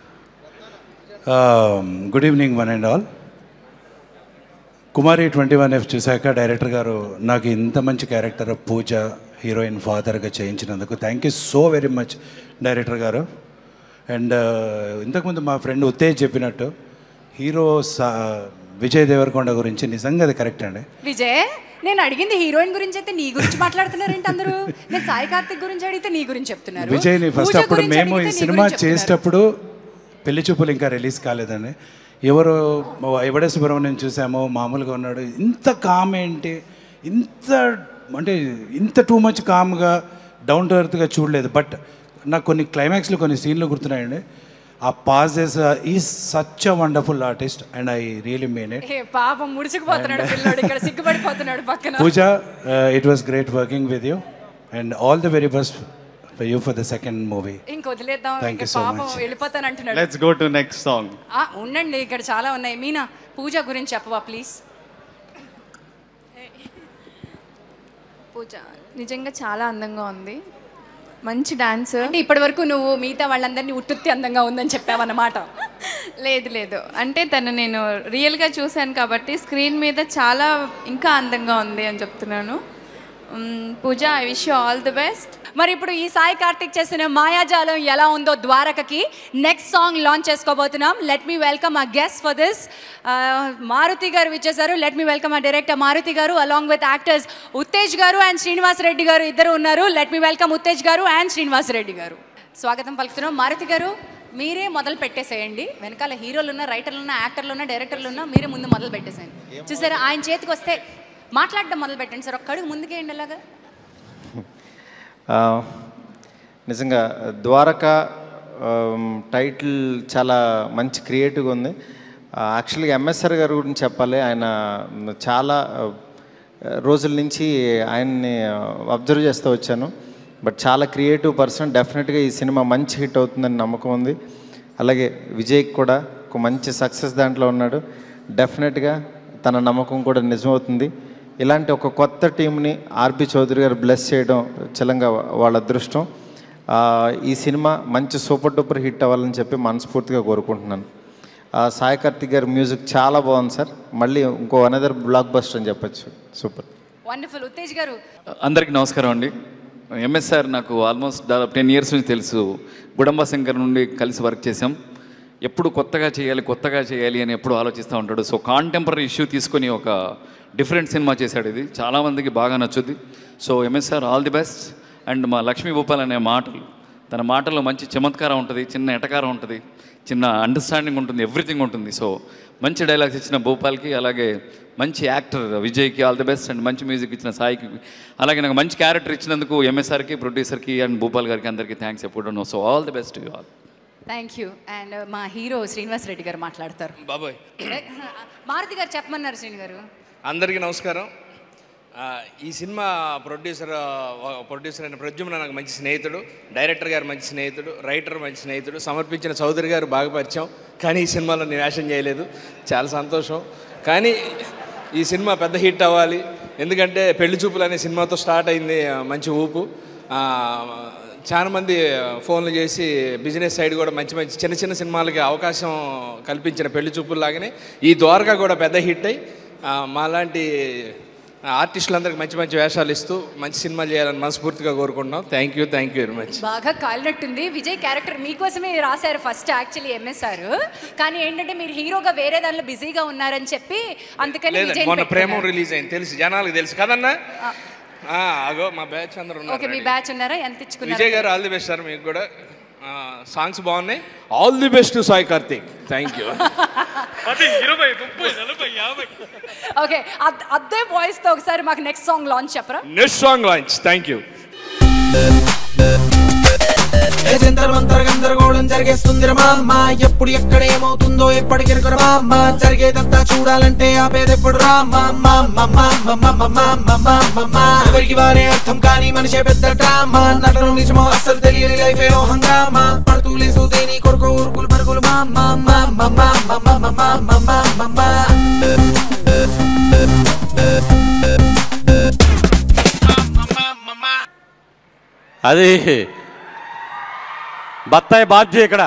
Good evening one and all. Kumari twenty one F చూశాక డైరెక్టర్ గారు నాకు ఇంత మంచి క్యారెక్టర్ పూజ హీరోయిన్ ఫాదర్గా చేయించినందుకు thank you so very much director garu. And ఇంతకుముందు మా ఫ్రెండ్ ఉత్తేజ్ చెప్పినట్టు హీరో విజయ్ దేవరకొండ గురించి నిజంగా అది కరెక్ట్ అండి. విజయ్, నేను అడిగింది హీరోయిన్ గురించి అయితే నీ గురించి మాట్లాడుతున్నారంటే అందరూ. నేను సాయి కార్తిక్ గురించి అడిగితే నీ గురించి చెప్తున్నారు. విజయ్ని ఫస్ట్ అప్పుడు మేము ఈ సినిమా చేసేటప్పుడు పెళ్లి చూపులు ఇంకా రిలీజ్ కాలేదండి. ఎవరు ఎవడే సుబ్రహ్మణ్యం చూసామో మామూలుగా ఉన్నాడు, ఇంత కామ్ ఏంటి, ఇంత అంటే ఇంత టూ మచ్ కామ్గా డౌన్ టు ఎర్త్గా చూడలేదు. బట్ నాకు కొన్ని క్లైమాక్స్లో కొన్ని సీన్లు గుర్తున్నాయండి. ఆ పాజెస్ is such a wonderful artist and I really mean it. పాపం ముడిచిపోతున్నాడు పిల్లోడు, ఇక్కడ సిగ్గుపడిపోతున్నాడు పక్కన. Pooja, it was great working with you and all the very best for you for the second movie. ఇంక వదిలేద్దాం, Thank you so పాపం much. వెళ్ళిపోతాను అంటున్నాడు. Let's go to next song. ఆ ఉండండి, ఇక్కడ చాలా ఉన్నాయి. మీనా, పూజ గురించి చెప్పవా ప్లీజ్. పూజ నిజంగా చాలా అందంగా ఉంది, మంచి డాన్స్. అంటే ఇప్పటి వరకు నువ్వు మిగతా వాళ్ళందరినీ ఉట్టుత్తి అందంగా ఉందని చెప్పావన్నమాట. లేదు లేదు, అంటే తను నేను రియల్గా చూశాను కాబట్టి స్క్రీన్ మీద చాలా ఇంకా అందంగా ఉంది అని చెప్తున్నాను. Pooja, I wish you all the best. మరి ఇప్పుడు ఈ సాయి కార్తిక్ చేసిన మాయాజాలం ఎలా ఉందో ద్వారకకి నెక్స్ట్ సాంగ్ లాంచ్ చేసుకోబోతున్నాం. Let me welcome a guest for this. Maruthi garu విచ్చేశారు. Let me welcome a director Maruthi garu along with actors Uttej గారు అండ్ శ్రీనివాస్ రెడ్డి గారు ఇద్దరు ఉన్నారు. లెట్ మీ వెల్కమ్ ఉత్తేజ్ గారు అండ్ శ్రీనివాస్ రెడ్డి గారు. స్వాగతం పలుకుతున్నాం. మారుతి గారు, మీరే మొదలు పెట్టేసేయండి. వెనకాల హీరోలు ఉన్న, రైటర్లు ఉన్న, యాక్టర్లు ఉన్న, డైరెక్టర్లు ఉన్న, మీరే ముందు మొదలు పెట్టేసేయండి. చూసారా, ఆయన చేతికి వస్తే మాట్లాడడం మొదలు పెట్టండి సార్. ఒక్కడుగు ముందుకేయండి అలాగా. నిజంగా ద్వారక టైటిల్ చాలా మంచి క్రియేటివ్గా ఉంది. యాక్చువల్గా ఎంఎస్ఆర్ గారి గురించి చెప్పాలి. ఆయన చాలా రోజుల నుంచి ఆయన్ని అబ్జర్వ్ చేస్తూ వచ్చాను. బట్ చాలా క్రియేటివ్ పర్సన్. డెఫినెట్గా ఈ సినిమా మంచి హిట్ అవుతుందని నమ్మకం ఉంది. అలాగే విజయ్కి కూడా ఒక మంచి సక్సెస్ దాంట్లో ఉన్నాడు. డెఫినెట్గా తన నమ్మకం కూడా నిజమవుతుంది. ఇలాంటి ఒక కొత్త టీంని ఆర్బి చౌదరి గారు బ్లెస్ చేయడం చలంగా వాళ్ళ అదృష్టం. ఈ సినిమా మంచి సూపర్ డూపర్ హిట్ అవ్వాలని చెప్పి మనస్ఫూర్తిగా కోరుకుంటున్నాను. సాయి కార్తిక్ గారి మ్యూజిక్ చాలా బాగుంది సార్. మళ్ళీ ఇంకో అనదర్ బ్లాక్ బస్టర్ అని చెప్పచ్చు. Super, wonderful. ఉత్తేజ్ గారు, అందరికీ నమస్కారం అండి. ఎంఎస్ఆర్ నాకు ఆల్మోస్ట్ దాదాపు టెన్ ఇయర్స్ నుంచి తెలుసు. గుడంబ శంకర్ నుండి కలిసి వర్క్ చేసాం. ఎప్పుడు కొత్తగా చేయాలి కొత్తగా చేయాలి అని ఎప్పుడు ఆలోచిస్తూ ఉంటాడు. సో కాంటెంపరీ ఇష్యూ తీసుకొని ఒక డిఫరెంట్ సినిమా చేశాడు. ఇది చాలామందికి బాగా నచ్చుద్ది. So MSR all the best. And మా లక్ష్మీ భూపాల్ అనే మాటలు, తన మాటల్లో మంచి చమత్కారం ఉంటుంది, చిన్న ఎటకారం ఉంటుంది, చిన్న అండర్స్టాండింగ్ ఉంటుంది, ఎవ్రీథింగ్ ఉంటుంది. సో మంచి డైలాగ్స్ ఇచ్చిన భూపాల్కి, అలాగే మంచి యాక్టర్ విజయ్కి ఆల్ ది బెస్ట్. అండ్ మంచి మ్యూజిక్ ఇచ్చిన సాయికి, అలాగే నాకు మంచి క్యారెక్టర్ ఇచ్చినందుకు ఎంఎస్ఆర్కి, ప్రొడ్యూసర్కి అండ్ భూపాల్ గారికి అందరికీ థ్యాంక్స్ ఎప్పుడు. No so all the best you all. Thank you. And మా హీరో శ్రీనివాస్ రెడ్డి గారు మాట్లాడతారు. బాబాయ్ మారుతి గారు చెప్పమన్నారు. శ్రీని గారు అందరికీ నమస్కారం. ఈ సినిమా ప్రొడ్యూసర్ ప్రొడ్యూసర్ అయిన ప్రద్యుమ్న నాకు మంచి స్నేహితుడు, డైరెక్టర్ గారు మంచి స్నేహితుడు, రైటర్ మంచి స్నేహితుడు, సమర్పించిన చౌదరి గారు బాగా పరిచయం. కానీ ఈ సినిమాలో నేను వేషం చేయలేదు, చాలా సంతోషం. కానీ ఈ సినిమా పెద్ద హిట్ అవ్వాలి, ఎందుకంటే పెళ్లి చూపులు అనే సినిమాతో స్టార్ట్ అయింది మంచి ఊపు. చాలామంది ఫోన్లు చేసి బిజినెస్ సైడ్ కూడా మంచి మంచి చిన్న చిన్న సినిమాలకి అవకాశం కల్పించిన పెళ్లి చూపుల్లాగానే ఈ ద్వారకా కూడా పెద్ద హిట్ అయ్యి మాలాంటి ఆర్టిస్టులందరికీ మంచి మంచి వేషాలు ఇస్తూ మంచి సినిమాలు చేయాలని మనస్ఫూర్తిగా కోరుకుంటున్నాం. Thank you thank you very much. బాగా కాలినట్టుంది. విజయ్ క్యారెక్టర్ మీకోసమే రాశారు ఫస్ట్ యాక్చువల్లీ ఎంఎస్ఆర్, కానీ ఏంటంటే మీరు హీరోగా వేరే దానిలో బిజీగా ఉన్నారని చెప్పి అందుకని మొన్న ప్రేమ రిలీజ్ అయింది, తెలుసు జనాలకు తెలుసు కదన్నా. అగో మా బ్యాచ్ అందరూ ఉన్నారు. ఓకే, మీ బ్యాచ్ ఉన్నారా? ఎంత ఇచ్చుకున్నారు? విజయ్ గారు ఆల్ ది బెస్ట్ సార్. మీకు కూడా సాంగ్స్ బాగున్నాయి. All the best to Sai Karthik. Thank you. Okay, అదే వాయిస్ తో ఒకసారి మాకు నెక్స్ట్ సాంగ్ లాంచ్ చెప్పరా? Next song launch. Thank you. జంతర్ మంతర్ గందరగోళం జరిగేస్తుంది రామ్మ, ఎప్పుడు ఎక్కడ ఏమవుతుందో ఎప్పటికి రామ్మ, జరిగేదంతా చూడాలంటే ఆపేదెప్పుడు రామ్మ. ఎవరికి వారే అర్థం కానీ మనిషే పెద్ద డ్రామా, నటన నిజమో అస్సలు తెలియని లైఫ్ ఏమో హంగామా, పడుతూ లేసు దేని కొడుకు ఊరుకులు పరుగులు అది బత్తాయి బాబ్జీ. ఇక్కడ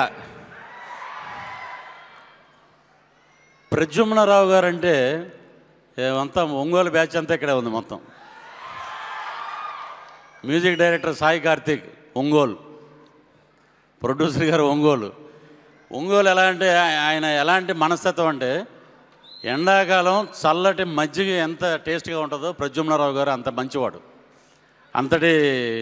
ప్రద్యుమ్నరావు గారు అంటే అంతా ఒంగోలు బ్యాచ్ అంతా ఇక్కడే ఉంది మొత్తం. Music director Sai Karthik Ongole, producer garu Ongole. Ongole ఎలా అంటే ఆయన ఎలాంటి మనస్తత్వం అంటే ఎండాకాలం చల్లటి మజ్జిగ ఎంత టేస్ట్గా ఉంటుందో ప్రద్యుమ్నరావు గారు అంత మంచివాడు, అంతటి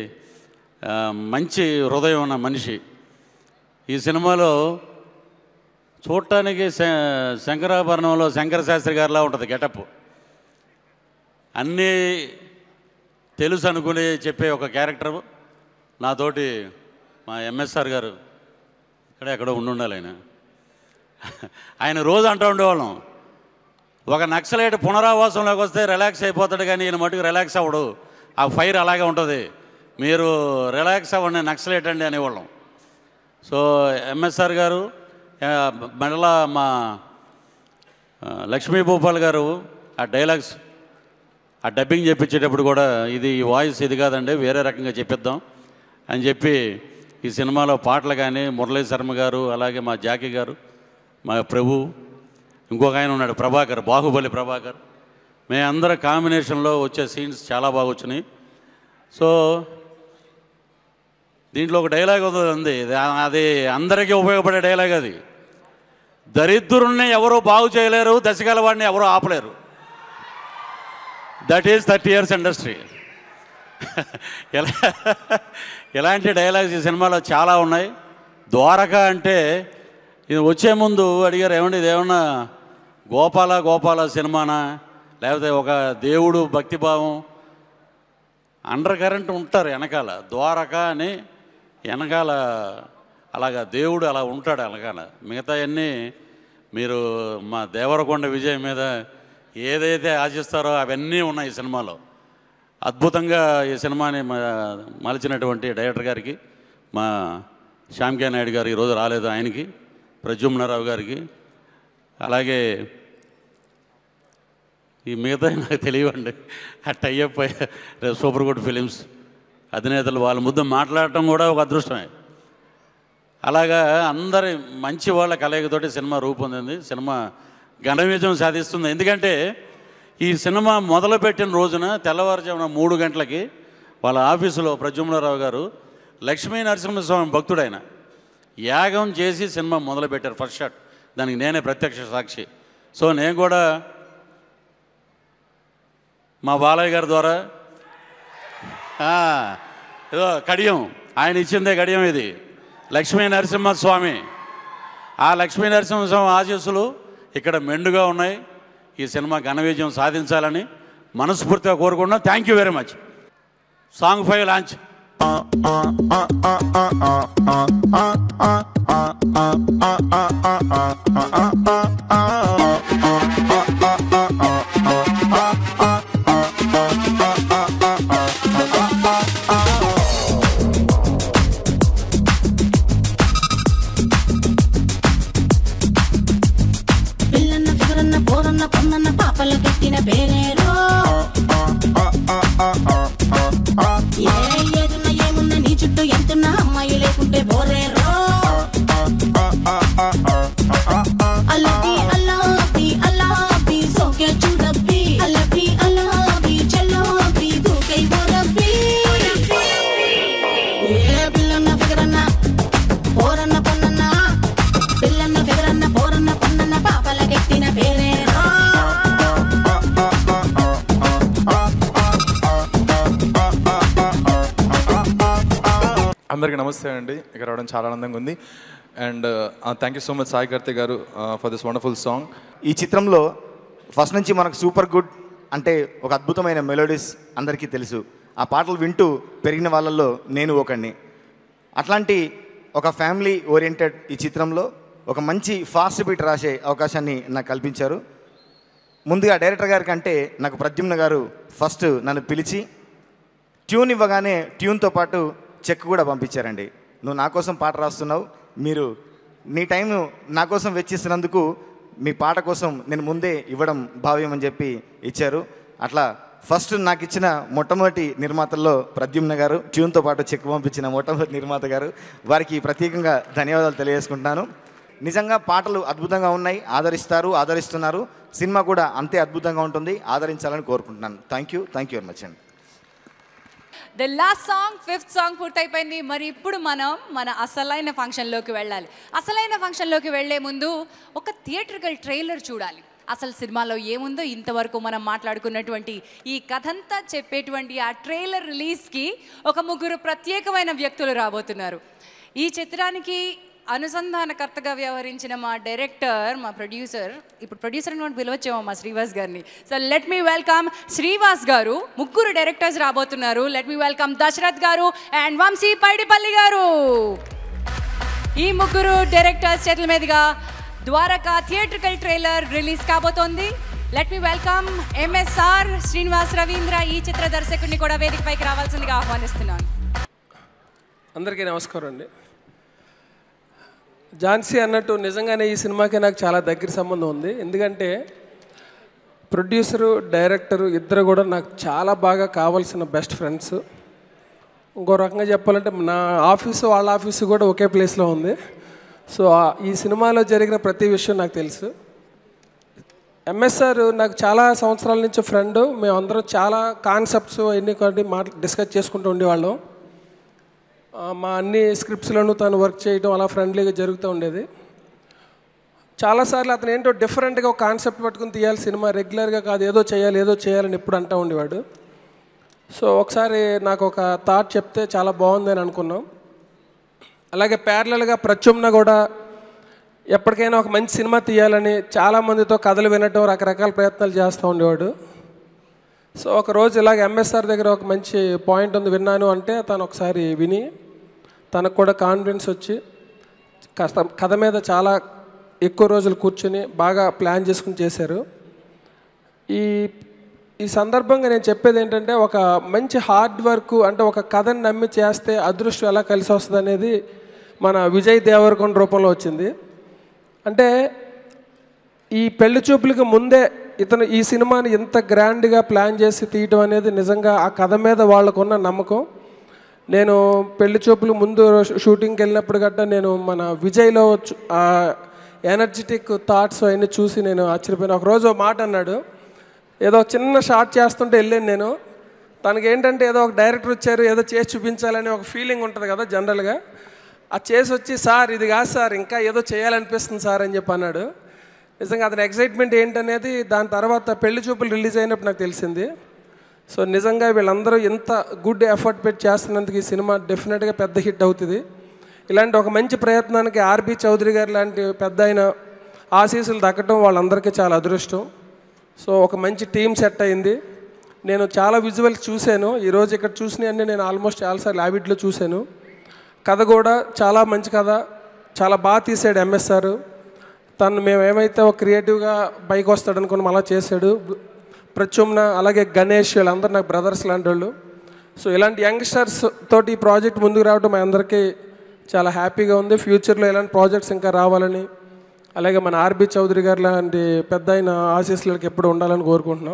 మంచి హృదయం ఉన్న మనిషి. ఈ సినిమాలో చూడటానికి శంకరాభరణంలో శంకర శాస్త్రి గారిలా ఉంటుంది గెటప్. అన్నీ తెలుసు అనుకుని చెప్పే ఒక క్యారెక్టర్. నాతోటి మా ఎంఎస్ఆర్ గారు ఇక్కడే ఎక్కడో ఉండుండాలి. ఆయన ఆయన రోజు అంటూ ఉండేవాళ్ళం, ఒక నక్సలైట్ పునరావాసంలోకి వస్తే రిలాక్స్ అయిపోతాడు కానీ ఈయన మటుకు రిలాక్స్ అవ్వడు, ఆ ఫైర్ అలాగే ఉంటుంది, మీరు రిలాక్స్ అవ్వండి నక్సలైట్ అండి అనేవాళ్ళం. సో ఎంఎస్ఆర్ గారు మళ్ళా మా లక్ష్మీ భూపాల్ గారు ఆ డైలాగ్స్ ఆ డబ్బింగ్ చెప్పించేటప్పుడు కూడా ఇది ఈ వాయిస్ ఇది కాదండి వేరే రకంగా చెప్పిద్దాం అని చెప్పి ఈ సినిమాలో పాటలు కానీ మురళీ శర్మ గారు, అలాగే మా జాకీ గారు, మా ప్రభు, ఇంకొక ఆయన ఉన్నాడు ప్రభాకర్, బాహుబలి ప్రభాకర్, మేమందరం కాంబినేషన్లో వచ్చే సీన్స్ చాలా బాగా వచ్చినాయి. సో దీంట్లో ఒక డైలాగ్ ఉంది, అది అందరికీ ఉపయోగపడే డైలాగ్. అది దరిద్రుల్ని ఎవరూ బాగు చేయలేరు, దశగల వాడిని ఎవరూ ఆపలేరు. That is thirty years industry. ఎలా ఇలాంటి డైలాగ్స్ ఈ సినిమాలో చాలా ఉన్నాయి. ద్వారక అంటే ఇది వచ్చే ముందు అడిగారు, ఏమండి ఇది ఏమన్నా గోపాల గోపాల సినిమానా, లేకపోతే ఒక దేవుడు భక్తిభావం అండర్ కరెంట్ ఉంటారు వెనకాల. ద్వారక అని వెనకాల అలాగా దేవుడు అలా ఉంటాడు వెనకాల. మిగతా అన్నీ మీరు మా దేవరకొండ విజయ్ మీద ఏదైతే ఆశిస్తారో అవన్నీ ఉన్నాయి ఈ సినిమాలో. అద్భుతంగా ఈ సినిమాని మలిచినటువంటి డైరెక్టర్ గారికి, మా శ్యామ్కే నాయుడు గారు ఈరోజు రాలేదు, ఆయనకి, ప్రద్యుమ్నరావు గారికి, అలాగే ఈ మిగతా నాకు తెలియవండి. ఆ టైఅప్ సూపర్ గుడ్ ఫిలిమ్స్ అధినేతలు వాళ్ళ ముద్ద మాట్లాడటం కూడా ఒక అదృష్టమే. అలాగా అందరి మంచి వాళ్ళ కలయికతోటి సినిమా రూపొందింది. సినిమా ఘన విజయం సాధిస్తుంది. ఎందుకంటే ఈ సినిమా మొదలుపెట్టిన రోజున తెల్లవారుజామున మూడు గంటలకి వాళ్ళ ఆఫీసులో ప్రద్యుమ్నరావు గారు లక్ష్మీ నరసింహస్వామి భక్తుడు ఆయన యాగం చేసి సినిమా మొదలుపెట్టారు ఫస్ట్ షాట్. దానికి నేనే ప్రత్యక్ష సాక్షి. సో నేను కూడా మా బాలయ్య గారి ద్వారా ఏదో కడియం ఆయన ఇచ్చిందే కడియం ఇది లక్ష్మీ నరసింహస్వామి. ఆ లక్ష్మీ నరసింహస్వామి ఆశీస్సులు ఇక్కడ మెండుగా ఉన్నాయి. ఈ సినిమా ఘన విజయం సాధించాలని మనస్ఫూర్తిగా కోరుకుంటున్నాం. Thank you very much. Song five launch. పిల్లన్న ఫిగరన్న పోరన్న పొన్నన్న పాపల పెట్టిన పేరేరో ఏదున్న ఏమున్న నీ చుట్టూ ఎంతున్న అమ్మాయి లేకుంటే బోరేరో అల్లబి అల్లాబి అల్లాబి సోకే చూడబ్బి అల్లబి అల్లాబి చల్లోబి దూకై బోరబ్బి ఏ పిల్లన్న ఫిగరన్న పోరన్న పొన్నన్న పిల్లన్న ఫిగరన్న పోరన్న పొన్నన్న పాపల పెట్టిన పేరేరో అందరికీ నమస్తే అండి. ఇక్కడ రావడం చాలా ఆనందంగా ఉంది. And thank you so much Sai Karthik garu for this wonderful song. ఈ చిత్రంలో ఫస్ట్ నుంచి మనకు సూపర్ గుడ్ అంటే ఒక అద్భుతమైన మెలోడీస్ అందరికీ తెలుసు. ఆ పాటలు వింటూ పెరిగిన వాళ్ళల్లో నేను ఒకడిని. అట్లాంటి ఒక ఫ్యామిలీ ఓరియంటెడ్ ఈ చిత్రంలో ఒక మంచి ఫాస్ట్ బీట్ రాసే అవకాశాన్ని నాకు కల్పించారు. ముందుగా డైరెక్టర్ గారి కంటే నాకు ప్రద్యుమ్న గారు ఫస్ట్ నన్ను పిలిచి ట్యూన్ ఇవ్వగానే ట్యూన్తో పాటు చెక్ కూడా పంపించారండి. నువ్వు నా కోసం పాట రాస్తున్నావు, మీరు నీ టైం నా కోసం వెచ్చిస్తున్నందుకు మీ పాట కోసం నేను ముందే ఇవ్వడం భావ్యం అని చెప్పి ఇచ్చారు. అట్లా ఫస్ట్ నాకు ఇచ్చిన మొట్టమొదటి నిర్మాతల్లో ప్రద్యుమ్న గారు, ట్యూన్తో పాటు చెక్ పంపించిన మొట్టమొదటి నిర్మాత గారు, వారికి ప్రత్యేకంగా ధన్యవాదాలు తెలియజేసుకుంటున్నాను. నిజంగా పాటలు అద్భుతంగా ఉన్నాయి, ఆదరిస్తారు, ఆదరిస్తున్నారు. సినిమా కూడా అంతే అద్భుతంగా ఉంటుంది, ఆదరించాలని కోరుకుంటున్నాను. Thank you thank you very much అండి. The last song fifth song పూర్తయిపోయింది. మరి ఇప్పుడు మనం మన అసలైన ఫంక్షన్లోకి వెళ్ళాలి. అసలైన ఫంక్షన్లోకి వెళ్లే ముందు ఒక థియేట్రికల్ ట్రైలర్ చూడాలి. అసలు సినిమాలో ఏముందో ఇంతవరకు మనం మాట్లాడుకున్నటువంటి ఈ కథంతా చెప్పేటువంటి ఆ ట్రైలర్ రిలీజ్కి ఒక ముగ్గురు ప్రత్యేకమైన వ్యక్తులు రాబోతున్నారు. ఈ చిత్రానికి అనుసంధానకర్తగా వ్యవహరించిన మా డైరెక్టర్, మా ప్రొడ్యూసర్, ఇప్పుడు ప్రొడ్యూసర్ అని పిలవచ్చేమో మా శ్రీనివాస్ గారిని. So let me welcome Srinivas garu. ముగ్గురు డైరెక్టర్స్ రాబోతున్నారు. లెట్ మీ వెల్కమ్ దశరథ్ గారు అండ్ వంశీ పైడిపల్లి గారు. ఈ ముగ్గురు డైరెక్టర్స్ చేతుల మీదుగా ద్వారకా థియేట్రికల్ ట్రైలర్ రిలీజ్ కాబోతోంది. Let me welcome MSR Srinivas Ravindra. ఈ చిత్ర దర్శకుడిని కూడా వేదికపైకి రావాల్సిందిగా ఆహ్వానిస్తున్నాను. అందరికీ నమస్కారం అండి. ఝాన్సీ అన్నట్టు నిజంగానే ఈ సినిమాకి నాకు చాలా దగ్గర సంబంధం ఉంది. ఎందుకంటే ప్రొడ్యూసరు, డైరెక్టరు ఇద్దరు కూడా నాకు చాలా బాగా కావాల్సిన బెస్ట్ ఫ్రెండ్స్. ఇంకో రకంగా చెప్పాలంటే నా ఆఫీసు వాళ్ళ ఆఫీసు కూడా ఒకే ప్లేస్లో ఉంది. సో ఈ సినిమాలో జరిగిన ప్రతి విషయం నాకు తెలుసు. ఎంఎస్ఆర్ నాకు చాలా సంవత్సరాల నుంచి ఫ్రెండ్. మేమందరం చాలా కాన్సెప్ట్స్ అన్నీ కొన్ని మాట్లా డిస్కస్ చేసుకుంటూ ఉండేవాళ్ళం. మా అన్ని స్క్రిప్ట్స్లోనూ తను వర్క్ చేయడం అలా ఫ్రెండ్లీగా జరుగుతూ ఉండేది. చాలాసార్లు అతను ఏంటో డిఫరెంట్గా ఒక కాన్సెప్ట్ పట్టుకుని తీయాలి సినిమా, రెగ్యులర్గా కాదు ఏదో చేయాలి ఏదో చేయాలని ఎప్పుడు అంటూ ఉండేవాడు. సో ఒకసారి నాకు ఒక థాట్ చెప్తే చాలా బాగుందని అనుకున్నాం. అలాగే ప్యారలల్గా ప్రత్యుమ్న కూడా ఎప్పటికైనా ఒక మంచి సినిమా తీయాలని చాలామందితో కథలు వినటం, రకరకాల ప్రయత్నాలు చేస్తూ ఉండేవాడు. సో ఒకరోజు ఇలాగ ఎంఎస్ఆర్ దగ్గర ఒక మంచి పాయింట్ ఉంది విన్నాను అంటే తను ఒకసారి విని తనకు కూడా కాన్ఫిడెన్స్ వచ్చి కాస్త కథ మీద చాలా ఎక్కువ రోజులు కూర్చొని బాగా ప్లాన్ చేసుకుని చేశారు. ఈ ఈ సందర్భంగా నేను చెప్పేది ఏంటంటే ఒక మంచి హార్డ్ వర్క్ అంటే ఒక కథని నమ్మి చేస్తే అదృష్టం ఎలా కలిసి వస్తుంది అనేది మన విజయ్ దేవరకొండ రూపంలో వచ్చింది. అంటే ఈ పెళ్లి చూపులకి ముందే ఇతను ఈ సినిమాని ఇంత గ్రాండ్గా ప్లాన్ చేసి తీయటం అనేది నిజంగా ఆ కథ మీద వాళ్ళకున్న నమ్మకం. నేను పెళ్లి చూపులు ముందు షూటింగ్కి వెళ్ళినప్పుడు గట్టా నేను మన విజయ్లో ఆ ఎనర్జెటిక్ థాట్స్ అవన్నీ చూసి నేను ఆశ్చర్యపోయాను. ఒకరోజు మాట అన్నాడు, ఏదో చిన్న షార్ట్ చేస్తుంటే వెళ్ళాను నేను, తనకి ఏంటంటే ఏదో ఒక డైరెక్టర్ వచ్చారు ఏదో చేసి చూపించాలని ఒక ఫీలింగ్ ఉంటుంది కదా జనరల్గా. ఆ చేసి వచ్చి సార్ ఇది కాదు సార్ ఇంకా ఏదో చేయాలనిపిస్తుంది సార్ అని చెప్పి అన్నాడు. నిజంగా అతని ఎక్సైట్మెంట్ ఏంటనేది దాని తర్వాత పెళ్లి చూపులు రిలీజ్ అయినప్పుడు నాకు తెలిసింది. సో నిజంగా వీళ్ళందరూ ఎంత గుడ్ ఎఫర్ట్ పెట్టి చేస్తున్నందుకు ఈ సినిమా డెఫినెట్గా పెద్ద హిట్ అవుతుంది. ఇలాంటి ఒక మంచి ప్రయత్నానికి ఆర్బి చౌదరి గారు లాంటి పెద్ద ఆయన ఆశీస్సులు దక్కడం వాళ్ళందరికీ చాలా అదృష్టం. సో ఒక మంచి టీం సెట్ అయింది. నేను చాలా విజువల్స్ చూశాను. ఈరోజు ఇక్కడ చూసినవన్నీ నేను ఆల్మోస్ట్ చాలాసార్లు యావిడ్లో చూశాను. కథ కూడా చాలా మంచి కథ, చాలా బాగా తీసాడు ఎంఎస్ఆర్. తను మేము ఏమైతే ఒక క్రియేటివ్గా పైకి వస్తాడు అనుకున్నాం అలా చేశాడు. ప్రత్యుమ్న అలాగే గణేష్ వీళ్ళందరూ నాకు బ్రదర్స్ లాంటి వాళ్ళు. సో ఇలాంటి యంగ్స్టర్స్ తోటి ఈ ప్రాజెక్ట్ ముందుకు రావడం మా అందరికీ చాలా హ్యాపీగా ఉంది. ఫ్యూచర్లో ఇలాంటి ప్రాజెక్ట్స్ ఇంకా రావాలని, అలాగే మన ఆర్బి చౌదరి గారు లాంటి పెద్ద అయిన ఆశీస్సులకి ఎప్పుడు ఉండాలని కోరుకుంటున్నాం.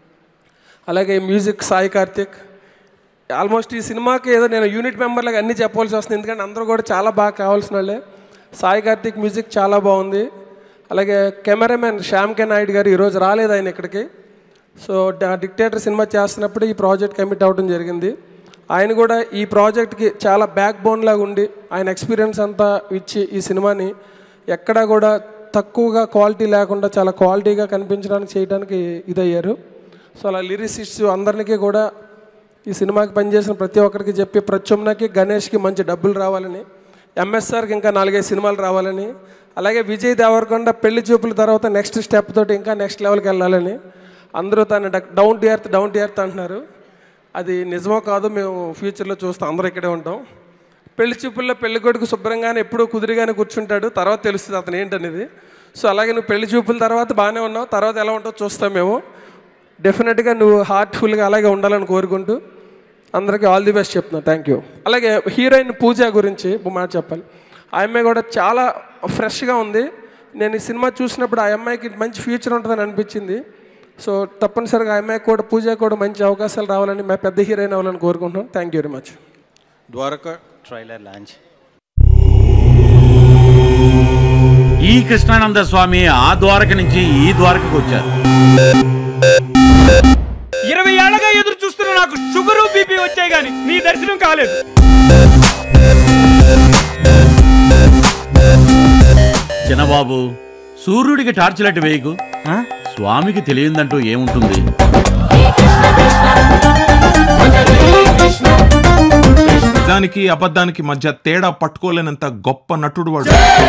అలాగే మ్యూజిక్ సాయి కార్తిక్. ఆల్మోస్ట్ ఈ సినిమాకి ఏదో నేను యూనిట్ మెంబర్లాగా అన్నీ చెప్పవలసి వస్తుంది, ఎందుకంటే అందరూ కూడా చాలా బాగా కావాల్సిన వాళ్ళే. సాయి కార్తిక్ మ్యూజిక్ చాలా బాగుంది. అలాగే కెమెరామెన్ శ్యామ్ కే నాయుడు గారు ఈరోజు రాలేదు ఆయన ఇక్కడికి. సో డిక్టేటర్ సినిమా చేస్తున్నప్పుడు ఈ ప్రాజెక్ట్ కమిట్ అవ్వడం జరిగింది. ఆయన కూడా ఈ ప్రాజెక్ట్కి చాలా బ్యాక్ బోన్ లాగా ఉండి ఆయన ఎక్స్పీరియన్స్ అంతా ఇచ్చి ఈ సినిమాని ఎక్కడా కూడా తక్కువగా క్వాలిటీ లేకుండా చాలా క్వాలిటీగా కనిపించడానికి చేయడానికి ఇదయ్యారు. సో అలా లిరిసిస్ట్స్ అందరికీ కూడా ఈ సినిమాకి పనిచేసిన ప్రతి ఒక్కరికి చెప్పి ప్రత్యుమ్నకి గణేష్కి మంచి డబ్బులు రావాలని, ఎంఎస్ఆర్కి ఇంకా నాలుగైదు సినిమాలు రావాలని, అలాగే విజయ్ దేవరకొండ పెళ్లి చూపుల తర్వాత నెక్స్ట్ స్టెప్ తోటి ఇంకా నెక్స్ట్ లెవెల్కి వెళ్ళాలని. అందరూ తను down to earth down to earth అంటున్నారు. అది నిజమో కాదో మేము ఫ్యూచర్లో చూస్తాం, అందరూ ఇక్కడే ఉంటాం. పెళ్లి చూపుల్లో పెళ్లి కొడుకు శుభ్రంగానే ఎప్పుడూ కుదిరిగానే కూర్చుంటాడు, తర్వాత తెలుస్తుంది అతను ఏంటనేది. సో అలాగే నువ్వు పెళ్లి చూపుల తర్వాత బాగానే ఉన్నావు, తర్వాత ఎలా ఉంటావు చూస్తాం మేము. డెఫినెట్గా నువ్వు హార్ట్ఫుల్గా అలాగే ఉండాలని కోరుకుంటూ అందరికీ ఆల్ ది బెస్ట్ చెప్తున్నా. Thank you. అలాగే హీరోయిన్ పూజ గురించి ఒక మాట చెప్పాలి. ఆ అమ్మాయి కూడా చాలా ఫ్రెష్గా ఉంది. నేను ఈ సినిమా చూసినప్పుడు ఆ అమ్మాయికి మంచి ఫ్యూచర్ ఉంటుందని అనిపించింది. సో తప్పనిసరిగా ఆ అమ్మాయికి కూడా పూజ కూడా మంచి అవకాశాలు రావాలని, మా పెద్ద హీరోయిన్ అవ్వాలని కోరుకుంటున్నాను. Thank you very much. Dwaraka trailer launch. ఈ కృష్ణానంద స్వామి ఆ ద్వారక నుంచి ఈ ద్వారకకు వచ్చారు. ఇరవై ఏళ్ళగా ఎదురు చూస్తున్న నాకు షుగరు బీపీ వచ్చాయి కానీ నీ దర్శనం కాలేదు. చిన్నబాబు, సూర్యుడికి టార్చ్ లైట్ వేయకు, స్వామికి తెలియదంటూ ఏముంటుంది? నిజానికి అబద్ధానికి మధ్య తేడా పట్టుకోలేనంత గొప్ప నటుడు వాడు.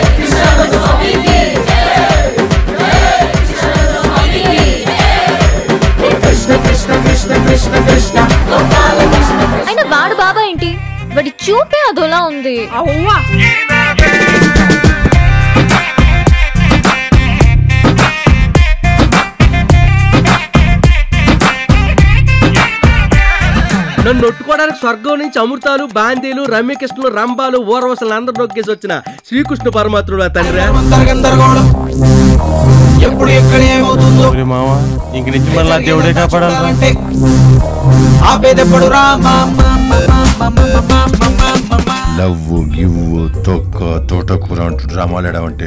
అయినా వాడు బాబా ఏంటి, వాడి చూపే అదోలా ఉంది. నన్ను నొట్టుకోవడానికి స్వర్గం నుంచి అమృతాలు, బాందీలు, రమ్యకృష్ణులు, రంభాలు, ఊర్వశలు అందరూ నొక్కేసి వచ్చిన శ్రీకృష్ణ పరమాత్ముడు తండ్రి. ఎప్పుడు ఎక్కడ ఏమవుతుందో మామ ఇంక నుంచి మళ్ళా దేవుడే కాపాడాలంటే లవ్వు గివ్వు తొక్క తోటకూర అంటూ డ్రామాలు ఆడామంటే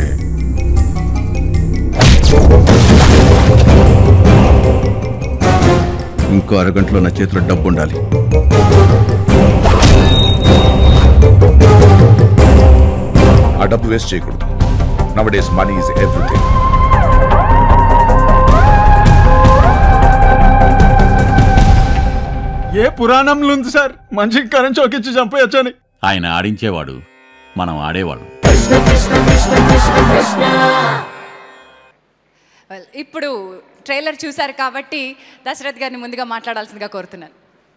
ఇంకో అరగంటలో నా చేతిలో డబ్బు ఉండాలి. ఆ డబ్బు వేస్ట్ చేయకూడదు. Nowadays money is everything. ఏ పురాణంలో ఉంది సార్ మనిషికి కరెంట్ చౌకిచ్చి చంపేయచ్చని? ఆయన ఆడించేవాడు, మనం ఆడేవాడు. ఇప్పుడు ట్రైలర్ చూశారు కాబట్టి దశరథ్ గారిని ముందుగా మాట్లాడాల్సిందిగా కోరుతున్నాను.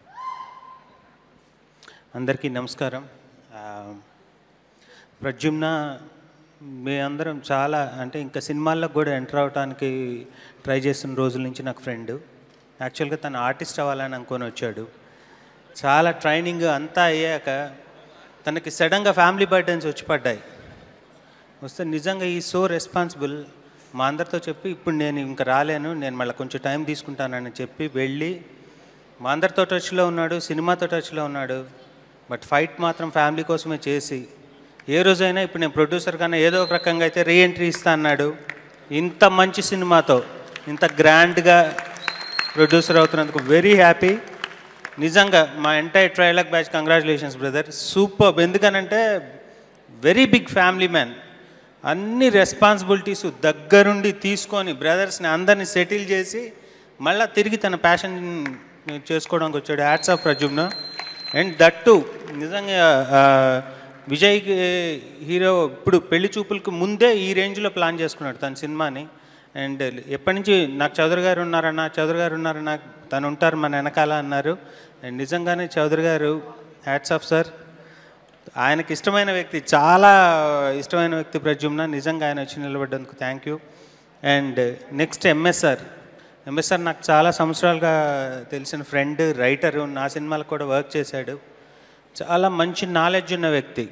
అందరికీ నమస్కారం. ప్రద్యుమ్న మీ అందరం చాలా అంటే ఇంకా సినిమాల్లో కూడా ఎంటర్ అవడానికి ట్రై చేస్తున్న రోజుల నుంచి నాకు ఫ్రెండ్. యాక్చువల్గా తను ఆర్టిస్ట్ అవ్వాలని అనుకొని వచ్చాడు. చాలా ట్రైనింగ్ అంతా అయ్యాక తనకి సడన్గా ఫ్యామిలీ బర్డెన్స్ వచ్చి పడ్డాయి. వస్తే నిజంగా ఈ సో రెస్పాన్సిబుల్ మా అందరితో చెప్పి ఇప్పుడు నేను ఇంకా రాలేను, నేను మళ్ళీ కొంచెం టైం తీసుకుంటానని చెప్పి వెళ్ళి మా అందరితో టచ్లో ఉన్నాడు, సినిమాతో టచ్లో ఉన్నాడు. బట్ ఫైట్ మాత్రం ఫ్యామిలీ కోసమే చేసి ఏ రోజైనా ఇప్పుడు నేను ప్రొడ్యూసర్ కన్నా ఏదో ఒక రకంగా అయితే రీఎంట్రీ ఇస్తా అన్నాడు. ఇంత మంచి సినిమాతో ఇంత గ్రాండ్గా ప్రొడ్యూసర్ అవుతున్నందుకు వెరీ హ్యాపీ. నిజంగా మా ఎంటైర్ ట్రైలక్ బ్యాచ్ కంగ్రాచులేషన్స్ బ్రదర్, సూపర్. ఎందుకనంటే వెరీ బిగ్ ఫ్యామిలీ మ్యాన్, అన్ని రెస్పాన్సిబిలిటీస్ దగ్గరుండి తీసుకొని బ్రదర్స్ని అందరినీ సెటిల్ చేసి మళ్ళీ తిరిగి తన ప్యాషన్ చేసుకోవడానికి వచ్చాడు. Hats off Pradyumna. And that too నిజంగా విజయ్కి హీరో ఇప్పుడు పెళ్లి చూపులకు ముందే ఈ రేంజ్లో ప్లాన్ చేసుకున్నాడు తన సినిమాని. అండ్ ఎప్పటి నుంచి నాకు చౌదరి గారు ఉన్నారన్నా చౌదరి గారు ఉన్నారన్నా తను ఉంటారు మన వెనకాల అన్నారు. అండ్ నిజంగానే చౌదరి గారు హ్యాట్స్ ఆఫ్ సార్. ఆయనకి ఇష్టమైన వ్యక్తి, చాలా ఇష్టమైన వ్యక్తి ప్రద్యుమ్న. నిజంగా ఆయన వచ్చి నిలబడ్డందుకు thank you. And next MSR. MSR నాకు చాలా సంవత్సరాలుగా తెలిసిన ఫ్రెండ్, రైటరు, నా సినిమాలకు కూడా వర్క్ చేశాడు. చాలా మంచి నాలెడ్జ్ ఉన్న వ్యక్తి.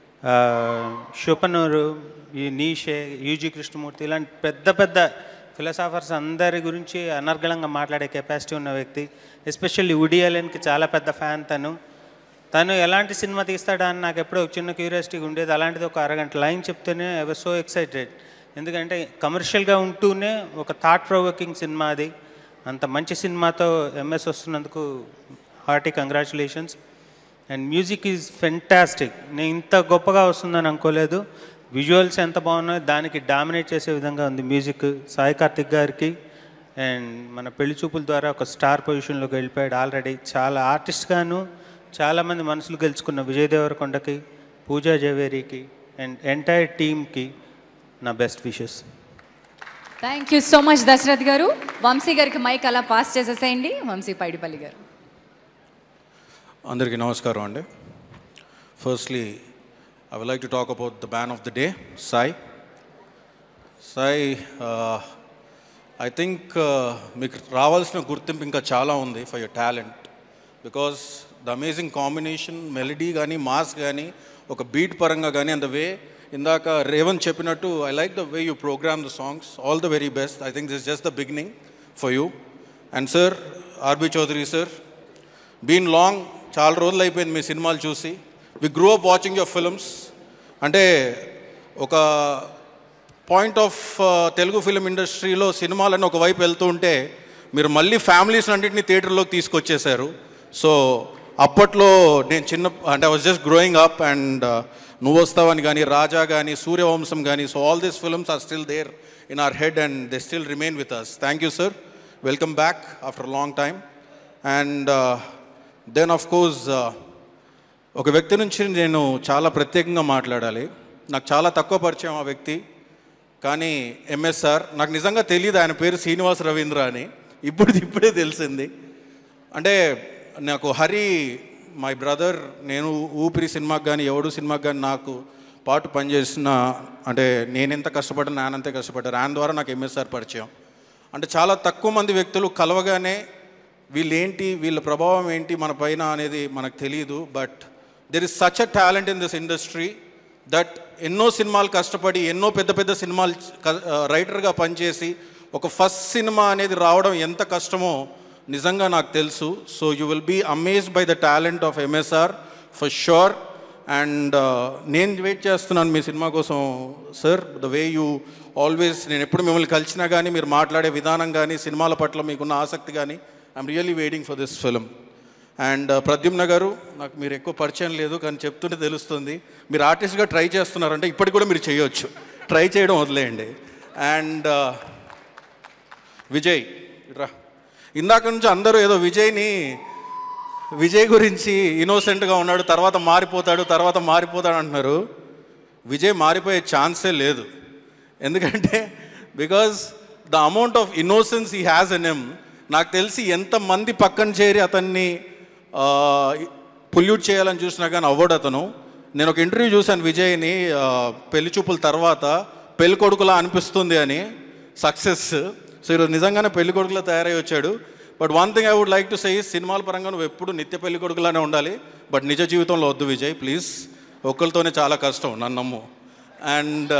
షోపనూరు, ఈ నీషే, యూజీ కృష్ణమూర్తి ఇలాంటి పెద్ద పెద్ద ఫిలాసాఫర్స్ అందరి గురించి అనర్గళంగా మాట్లాడే కెపాసిటీ ఉన్న వ్యక్తి. ఎస్పెషల్లీ వుడీ అలెన్కి చాలా పెద్ద ఫ్యాన్ తను. తను ఎలాంటి సినిమా తీస్తాడా అని నాకు ఎప్పుడో చిన్న క్యూరియాసిటీగా ఉండేది. అలాంటిది ఒక అరగంట లైన్ చెప్తేనే ఐ వాజ్ సో ఎక్సైటెడ్. ఎందుకంటే కమర్షియల్గా ఉంటూనే ఒక థాట్ ప్రొవోకింగ్ సినిమా అది. అంత మంచి సినిమాతో ఎంఎస్ వస్తున్నందుకు hearty congratulations. And music is fantastic. నేను ఇంత గొప్పగా వస్తుందని అనుకోలేదు. విజువల్స్ ఎంత బాగున్నాయో దానికి డామినేట్ చేసే విధంగా ఉంది మ్యూజిక్. సాయి కార్తిక్ గారికి అండ్ మన పెళ్లి చూపుల ద్వారా ఒక స్టార్ పొజిషన్లోకి వెళ్ళిపోయాడు ఆల్రెడీ. చాలా ఆర్టిస్ట్గాను చాలామంది మనసులు గెలుచుకున్న విజయ్ దేవరకొండకి, పూజా జవేరికి అండ్ ఎంటైర్ టీమ్కి నా best wishes. Thank you so much Dasarath garu. Vamsi గారికి మైక్ అలా పాస్ చేసేసేయండి. వంశీ పైడిపల్లి గారు. అందరికీ నమస్కారం అండి. Firstly I would like to talk about the man of the day, Sai. Sai, I think మీకు రావాల్సిన గుర్తింపు ఇంకా చాలా ఉంది for your talent. Because the amazing combination, melody కానీ మాస్ కానీ ఒక బీట్ పరంగా కానీ అండ్ ద వే ఇందాక రేవంత్ చెప్పినట్టు I like the way you program the songs. All the very best. I think this just the beginning for you. And sir, RB Chowdary sir, been long, చాలా రోజులు అయిపోయింది మీ సినిమాలు చూసి. We grow up watching your films. అంటే ఒక పాయింట్ ఆఫ్ తెలుగు ఫిలిం ఇండస్ట్రీలో సినిమాలని ఒకవైపు వెళ్తూ ఉంటే మీరు మళ్ళీ ఫ్యామిలీస్ అన్నింటినీ థియేటర్లోకి తీసుకొచ్చేశారు. సో అప్పట్లో నేను చిన్న అంటే I was just growing up and నువ్వు వస్తావని కానీ, రాజా కానీ, సూర్యవంశం కానీ, so all these films are still there in our head and they still remain with us. Thank you sir. Welcome back after long time. And then of course ఒక వ్యక్తి నుంచి నేను చాలా ప్రత్యేకంగా మాట్లాడాలి. నాకు చాలా తక్కువ పరిచయం ఆ వ్యక్తి, కానీ ఎంఎస్ఆర్ నాకు నిజంగా తెలియదు ఆయన పేరు శ్రీనివాస్ రవీంద్ర అని. ఇప్పుడు ఇప్పుడే తెలిసింది. అంటే నాకు హరి మై బ్రదర్, నేను ఊపిరి సినిమాకి కానీ ఎవడు సినిమాకి కానీ నాకు పాటు పనిచేసిన, అంటే నేను ఎంత కష్టపడ్డా నానంతే కష్టపడ్డారు. ఆయన ద్వారా నాకు ఎంఎస్ఆర్ పరిచయం. అంటే చాలా తక్కువ మంది వ్యక్తులు కలవగానే వీళ్ళేంటి, వీళ్ళ ప్రభావం ఏంటి మన పైన అనేది మనకు తెలియదు. But there is such a talent in this industry that ఎన్నో సినిమాలు కష్టపడి ఎన్నో పెద్ద పెద్ద సినిమాలు రైటర్గా పనిచేసి ఒక ఫస్ట్ సినిమా అనేది రావడం ఎంత కష్టమో నిజంగా నాకు తెలుసు. So you will be amazed by the talent of MSR for sure. And నేను వెయిట్ చేస్తున్నాను మీ సినిమా కోసం sir. The way you always, నేను ఎప్పుడు మిమ్మల్ని కలిసినా కానీ మీరు మాట్లాడే విధానం కానీ, సినిమాల పట్ల మీకున్న ఆసక్తి కానీ, I'm really waiting for this film. And Pradyumna garu, నాకు మీరు ఎక్కువ పరిచయం లేదు కానీ చెప్తుంటే తెలుస్తుంది మీరు ఆర్టిస్ట్గా ట్రై చేస్తున్నారంటే ఇప్పటికి కూడా మీరు చేయొచ్చు, ట్రై చేయడం వదిలేయండి. అండ్ విజయ్ రా, ఇందాక నుంచి అందరూ ఏదో విజయ్ని విజయ్ గురించి ఇన్నోసెంట్గా ఉన్నాడు, తర్వాత మారిపోతాడు, తర్వాత మారిపోతాడు అంటున్నారు. విజయ్ మారిపోయే ఛాన్సే లేదు. ఎందుకంటే because the amount of innocence he has and um, నాకు తెలిసి ఎంతమంది పక్కన చేరి అతన్ని పొల్యూట్ చేయాలని చూసినా కానీ అవ్వడు అతను. నేను ఒక ఇంటర్వ్యూ చూశాను విజయ్ని పెళ్లి చూపుల తర్వాత, పెళ్లి కొడుకులా అనిపిస్తుంది అని, సక్సెస్. సో ఈరోజు నిజంగానే పెళ్లి కొడుకులా తయారై వచ్చాడు. But one thing I would like to say, సినిమాల పరంగా నువ్వు ఎప్పుడు నిత్య పెళ్లి కొడుకులానే ఉండాలి, బట్ నిజ జీవితంలో వద్దు విజయ్ ప్లీజ్. ఒక్కరితోనే చాలా కష్టం, నన్ను నమ్ము. And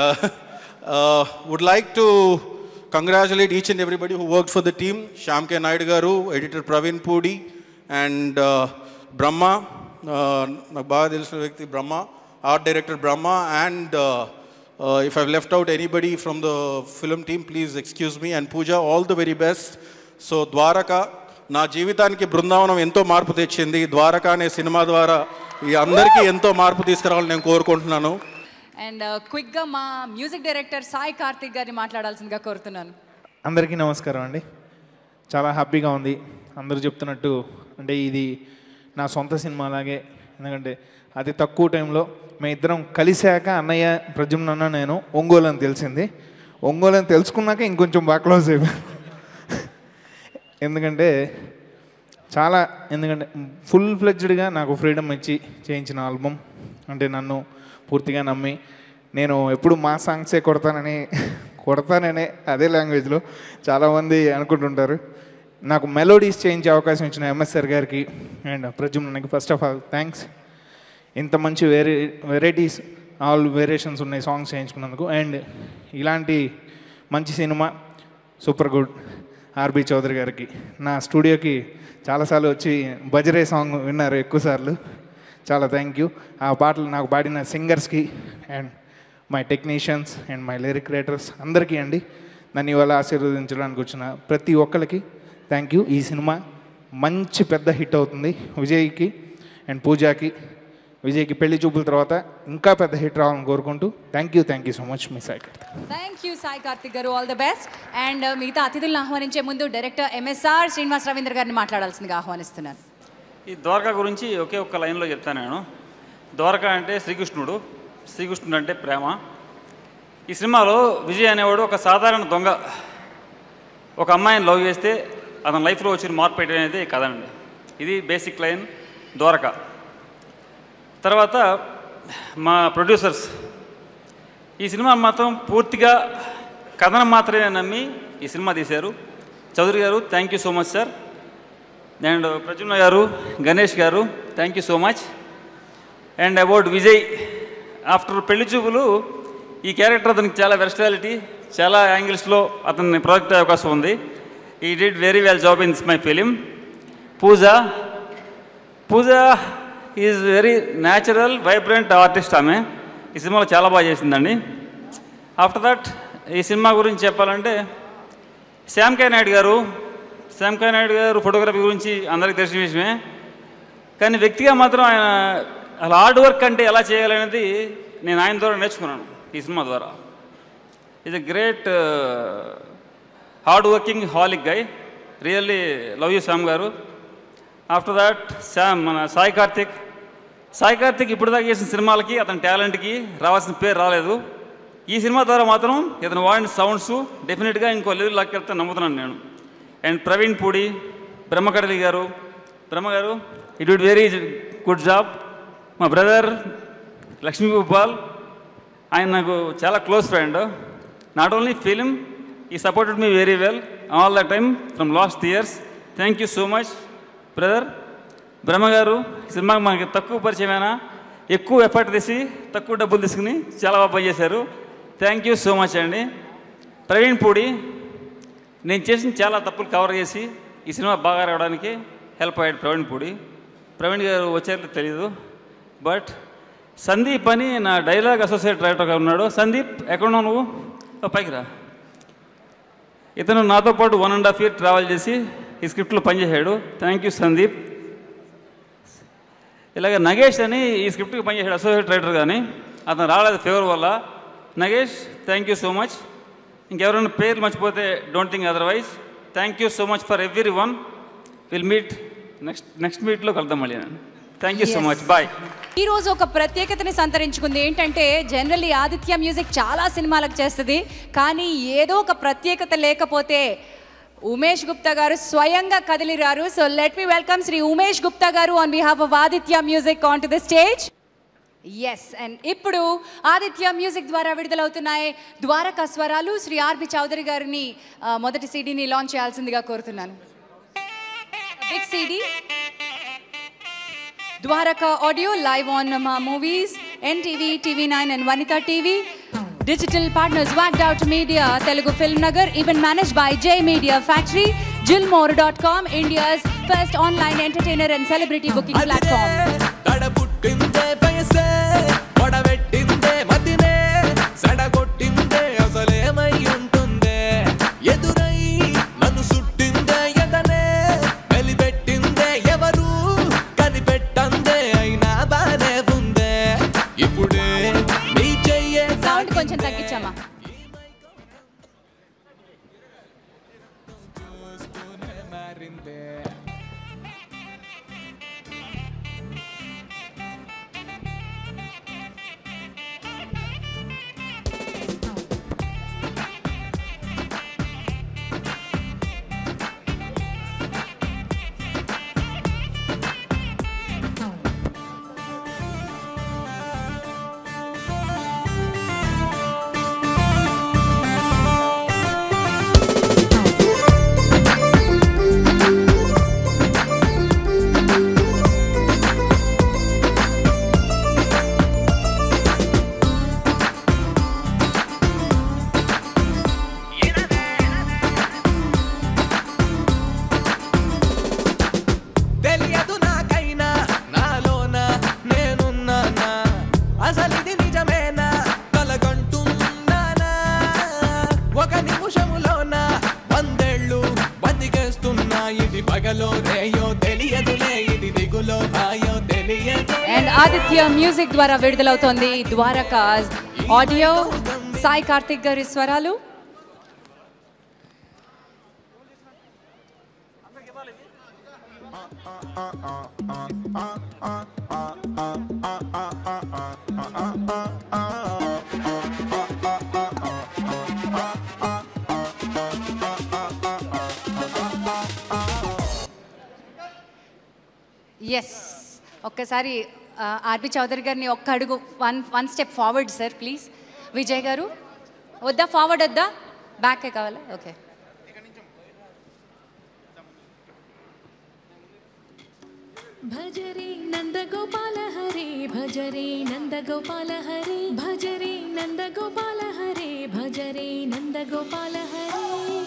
would like to congratulate each and everybody who worked for the team. Shyam K. Naidu garu, editor Praveen Pudi, and uh, Brahma, నాకు బాగా తెలిసిన వ్యక్తి Brahma, art director Brahma, and uh, uh, if I've left out anybody from the film team, please excuse me. And Pooja, all the very best. So Dwaraka, నా జీవితానికి బృందావనం ఎంతో మార్పు తెచ్చింది. ద్వారక అనే సినిమా ద్వారా ఈ అందరికీ ఎంతో మార్పు తీసుకురావాలని నేను కోరుకుంటున్నాను. అండ్ క్విక్గా మా మ్యూజిక్ డైరెక్టర్ సాయి కార్తిక్ గారిని మాట్లాడాల్సిందిగా కోరుతున్నాను. అందరికీ నమస్కారం అండి. చాలా హ్యాపీగా ఉంది. అందరూ చెప్తున్నట్టు అంటే ఇది నా సొంత సినిమా లాగే. ఎందుకంటే అతి తక్కువ టైంలో మేము ఇద్దరం కలిశాక అన్నయ్య ప్రద్యుమ్న నేను ఒంగోలు అని తెలిసింది. ఒంగోలు అని తెలుసుకున్నాక ఇంకొంచెం బాగా క్లోజ్ అయిపోయాను. ఎందుకంటే చాలా ఎందుకంటే ఫుల్ ఫ్లెడ్జ్డ్గా నాకు ఫ్రీడమ్ ఇచ్చి చేయించిన ఆల్బమ్. అంటే నన్ను పూర్తిగా నమ్మి నేను ఎప్పుడు మా సాంగ్సే కొడతానని కొడతాననే అదే లాంగ్వేజ్లో చాలామంది అనుకుంటుంటారు. నాకు మెలోడీస్ చేయించే అవకాశం ఇచ్చిన ఎంఎస్ఆర్ గారికి అండ్ ప్రద్యుమ్నకి ఫస్ట్ ఆఫ్ ఆల్ థ్యాంక్స్. ఇంత మంచి వేరే వెరైటీస్ ఆల్ వేరియేషన్స్ ఉన్నాయి సాంగ్స్ చేయించుకున్నందుకు. అండ్ ఇలాంటి మంచి cinema super good RB Chowdary గారికి నా స్టూడియోకి చాలాసార్లు వచ్చి బజరే సాంగ్ విన్నారు ఎక్కువసార్లు. చాలా థ్యాంక్ యూ. ఆ పాటలు నాకు పాడిన సింగర్స్కి and my technicians and my lyric writers అందరికీ అండి. నన్ను ఇవాళ ఆశీర్వదించడానికి వచ్చిన ప్రతి ఒక్కరికి థ్యాంక్ యూ. ఈ సినిమా మంచి పెద్ద హిట్ అవుతుంది. విజయ్కి అండ్ పూజాకి విజయ్కి పెళ్లి చూపుల తర్వాత ఇంకా పెద్ద హిట్ రావాలని కోరుకుంటూ thank you thank you so much మీ సాయి కార్తిక్. థ్యాంక్ యూ సాయి కార్తిక్ గారు, ఆల్ ద బెస్ట్. అండ్ మిగతా అతిథులను ఆహ్వానించే ముందు డైరెక్టర్ ఎంఎస్ఆర్ శ్రీనివాస్ రవీంద్ర గారిని మాట్లాడాల్సిందిగా ఆహ్వానిస్తున్నాను. ఈ ద్వారకా గురించి ఒకే ఒక్క లైన్లో చెప్తాను నేను. ద్వారకా అంటే శ్రీకృష్ణుడు, శ్రీకృష్ణుడు అంటే ప్రేమ. ఈ సినిమాలో విజయ్ అనేవాడు ఒక సాధారణ దొంగ ఒక అమ్మాయిని లవ్ చేస్తే అతని లైఫ్లో వచ్చిన మార్పు పెట్టడం అనేది కథ అండి. ఇది బేసిక్ లైన్ ద్వారకా. తర్వాత మా ప్రొడ్యూసర్స్ ఈ సినిమా మాత్రం పూర్తిగా కథనం మాత్రమే నమ్మి ఈ సినిమా తీశారు. చౌదరి గారు thank you so much sir. And Pradyumna గారు, గణేష్ గారు thank you so much. And about Vijay, after Pelli Choopulu ఈ క్యారెక్టర్ అతనికి చాలా వెర్సటాలిటీ, చాలా యాంగిల్స్లో అతన్ని ప్రొజెక్ట్ అయ్యే అవకాశం ఉంది. He did very well job in my film. Pooja Pooja is very natural vibrant artist. ఆమె ఈ సినిమాలో చాలా బాగా చేసిందండి. ఆఫ్టర్ దట్ ఈ సినిమా గురించి చెప్పాలంటే శ్యామ్ కే నాయుడు గారు శ్యామ్ కే నాయుడు గారు ఫోటోగ్రఫీ గురించి అందరికీ తెలిసిన విషయమే. కానీ వ్యక్తిగా మాత్రం ఆయన అలా హార్డ్ వర్క్ అంటే ఎలా చేయాలనేది నేను ఆయన ద్వారా నేర్చుకున్నాను ఈ సినిమా ద్వారా. Is a great hard working holic guy. Really love you Shyam గారు. ఆఫ్టర్ దాట్ శ్యామ్ మన సాయి కార్తిక్ సాయి కార్తిక్ ఇప్పుడు దాకా చేసిన సినిమాలకి అతని టాలెంట్కి రావాల్సిన పేరు రాలేదు. ఈ సినిమా ద్వారా మాత్రం ఇతను వాడిన సౌండ్స్ డెఫినెట్గా ఇంకో లెవెల్ లాక్కెళ్తే నమ్ముతున్నాను నేను. అండ్ ప్రవీణ్ పూడి, బ్రహ్మకడలి గారు బ్రహ్మ గారు it would very good job. మా బ్రదర్ లక్ష్మీ భూపాల్, ఆయన నాకు చాలా close friend. Not only film, he supported me very well all the time from last years. Thank you so much brother. బ్రహ్మగారు సినిమా మనకి తక్కువ పరిచయమైనా ఎక్కువ ఎఫర్ట్ తీసి తక్కువ డబ్బులు తీసుకుని చాలా బాగా పనిచేశారు. థ్యాంక్ యూ సో మచ్ అండి. ప్రవీణ్ పూడి నేను చేసిన చాలా తప్పులు కవర్ చేసి ఈ సినిమా బాగా రావడానికి హెల్ప్ అయ్యాడు ప్రవీణ్ పూడి. ప్రవీణ్ గారు వచ్చారో తెలీదు, బట్ సందీప్ అని నా డైలాగ్ అసోసియేట్ రైటర్గా ఉన్నాడు. సందీప్ ఎక్కడున్నావు నువ్వు? పైకి రా. ఇతను నాతో పాటు one and half year travel చేసి ఈ స్క్రిప్ట్లో పనిచేశాడు. Thank you Sandeep. ఇలాగ నగేష్ అని ఈ స్క్రిప్ట్కి పనిచేశాడు అసోసియేట్ రైటర్, కానీ అతను రాలేదు ఫేవర్ వల్ల. Nagesh thank you so much. ఇంకెవరైనా పేర్లు మర్చిపోతే don't think otherwise. Thank you so much for everyone. Will meet next next మీట్లో కలుద్దాం మళ్ళీ. నేను thank you so much. Bye. ఈ రోజు ఒక ప్రత్యేకతని సంతరించుకుంది. ఏంటంటే జనరల్లీ ఆదిత్య మ్యూజిక్ చాలా సినిమాలకు చేస్తుంది, కానీ ఏదో ఒక ప్రత్యేకత లేకపోతే ఉమేష్ గుప్తా గారు స్వయంగా కదిలిరారు. So let me welcome Shri Umesh Gupta గారు on behalf of Aditya music on to the stage. Yes, and ఇప్పుడు ఆదిత్య మ్యూజిక్ ద్వారా విడుదలవుతున్నాయి ద్వారకా స్వరాలు. శ్రీ ఆర్బి చౌదరి గారిని మొదటి సీడీని లాంచ్ చేయాల్సిందిగా కోరుతున్నాను. Big CD Dwaraka Audio live on Nama Movies, N T V, T V nine and Vanita T V. Digital partners Wagged Out Media, Telugu Film Nagar, even managed by J Media Factory, Jilmore dot com, India's first online entertainer and celebrity booking platform. క్రిందే. తెలియదు నాకైనా నాలోన నేనున్నానా అసలిది నిజమేనా కలగంటున్నానా ఒక నిమిషములోన వందేళ్ళు బతికేస్తున్నా ఇది పగలో రేయో తెలియదులే ఇది దిగులో హాయో తెలియదు. అండ్ ఆదిత్య మ్యూజిక్ ద్వారా విడుదలవుతోంది ద్వారకా ఆడియో. సాయి కార్తిక్ గారి స్వరాలు. ఎస్, ఒక్కసారి ఆర్పి చౌదరి గారిని ఒక్క అడుగు one one step forward sir please. Vijay గారు వద్దా, ఫార్వర్డ్ వద్దా, బ్యాకే కావాలా? ఓకే. భజరే నందగోపాల హరే భజరే నందగోపాల హరే భజరే నందగోపాల హరే భజరే నందగోపాల హరే.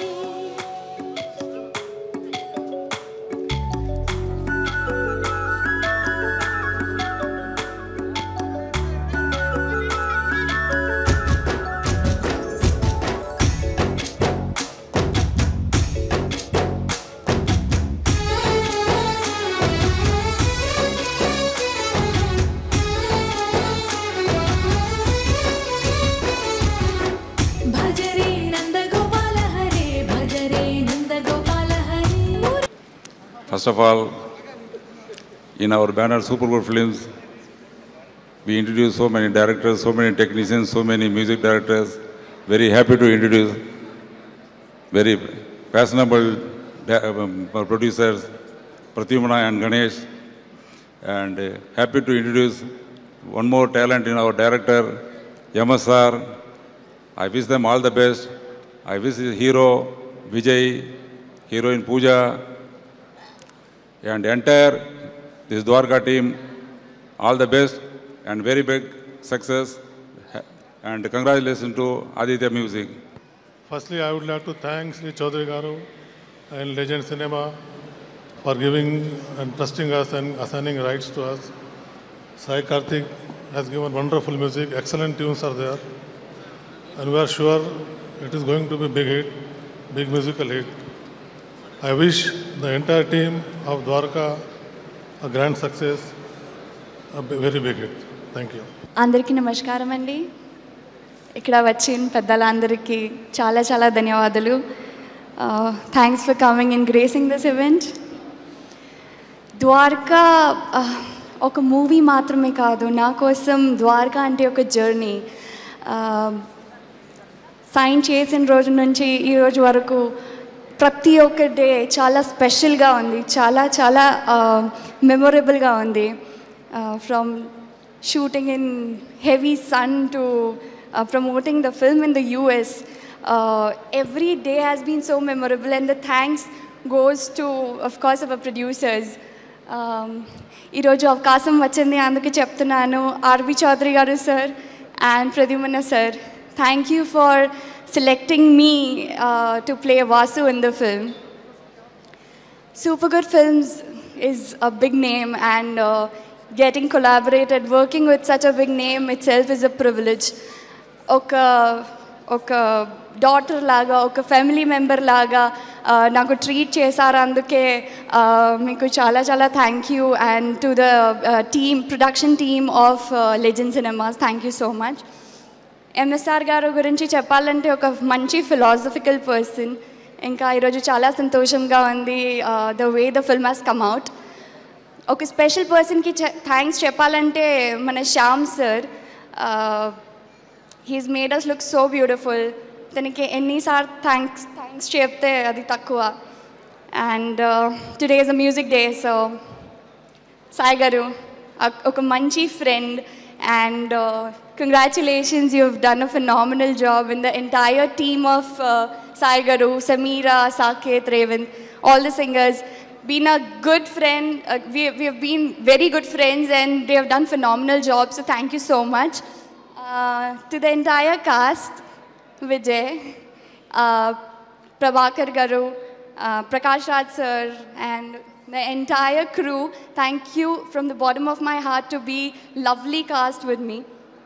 First of all, in our banner Supergood Films, we introduced so many directors, so many technicians, so many music directors. Very happy to introduce very fashionable um, producers, Pradyumna and Ganesh. And uh, happy to introduce one more talent in our director, M S R. I wish them all the best. I wish the hero, Vijay, heroine Pooja, and entire this Dwaraka team, all the best and very big success, and congratulations to Aditya Music. Firstly, I would like to thank Sri Chaudhary Garu and Legend Cinema for giving and trusting us and assigning rights to us. Sai Karthik has given wonderful music, excellent tunes are there, and we are sure it is going to be big hit, big musical hit. I wish the entire team of Dwaraka a grand success, a very big hit. Thank you. అందరికీ నమస్కారం అండి. ఇక్కడ వచ్చిన పెద్దలందరికీ చాలా చాలా ధన్యవాదాలు. Thanks for coming and gracing this event. Dwaraka ఒక మూవీ మాత్రమే కాదు, నా కోసం ద్వారకా అంటే ఒక జర్నీ. సైన్ చేసిన రోజు నుంచి ఈ రోజు వరకు ప్రతి ఒక్క డే చాలా స్పెషల్గా ఉంది, చాలా చాలా మెమొరబుల్గా ఉంది. From shooting in heavy sun to promoting the film in the US, every day has been so memorable and the thanks goes to of course our producers. ఈరోజు అవకాశం వచ్చింది అందుకే చెప్తున్నాను. ఆర్వి చౌదరి గారు sir and Pradyumna sir, thank you for selecting me uh, to play Vasu in the film. Supergood Films is a big name, and uh, getting collaborated, working with such a big name itself is a privilege. Oka, oka daughter laga, oka family member laga, naku treat chesaru anduke meeku chala chala thank you, and to the uh, team, production team of uh, Legend Cinemas, thank you so much. MSR గారు గురించి చెప్పాలంటే ఒక మంచి ఫిలాసఫికల్ పర్సన్, ఇంకా ఈరోజు చాలా సంతోషంగా ఉంది the way the film has come out. ఒక స్పెషల్ పర్సన్కి థ్యాంక్స్ చెప్పాలంటే మన Shyam sir. He's made us look so beautiful. తనకి ఎన్నిసార్లు థ్యాంక్స్ థ్యాంక్స్ చెప్తే అది తక్కువ. And today is a music day. So Sai గారు ఒక మంచి friend, and uh, congratulations, you've done a phenomenal job in the entire team of uh, Sai Garu, Sameera, Saket, Ravindra, all the singers. Been a good friend, uh, we, we have been very good friends and they have done phenomenal job, so thank you so much. Uh, to the entire cast, Vijay, uh, Prabhakar Garu, uh, Prakash Raj sir, and the entire crew, thank you from the bottom of my heart to be lovely cast with me.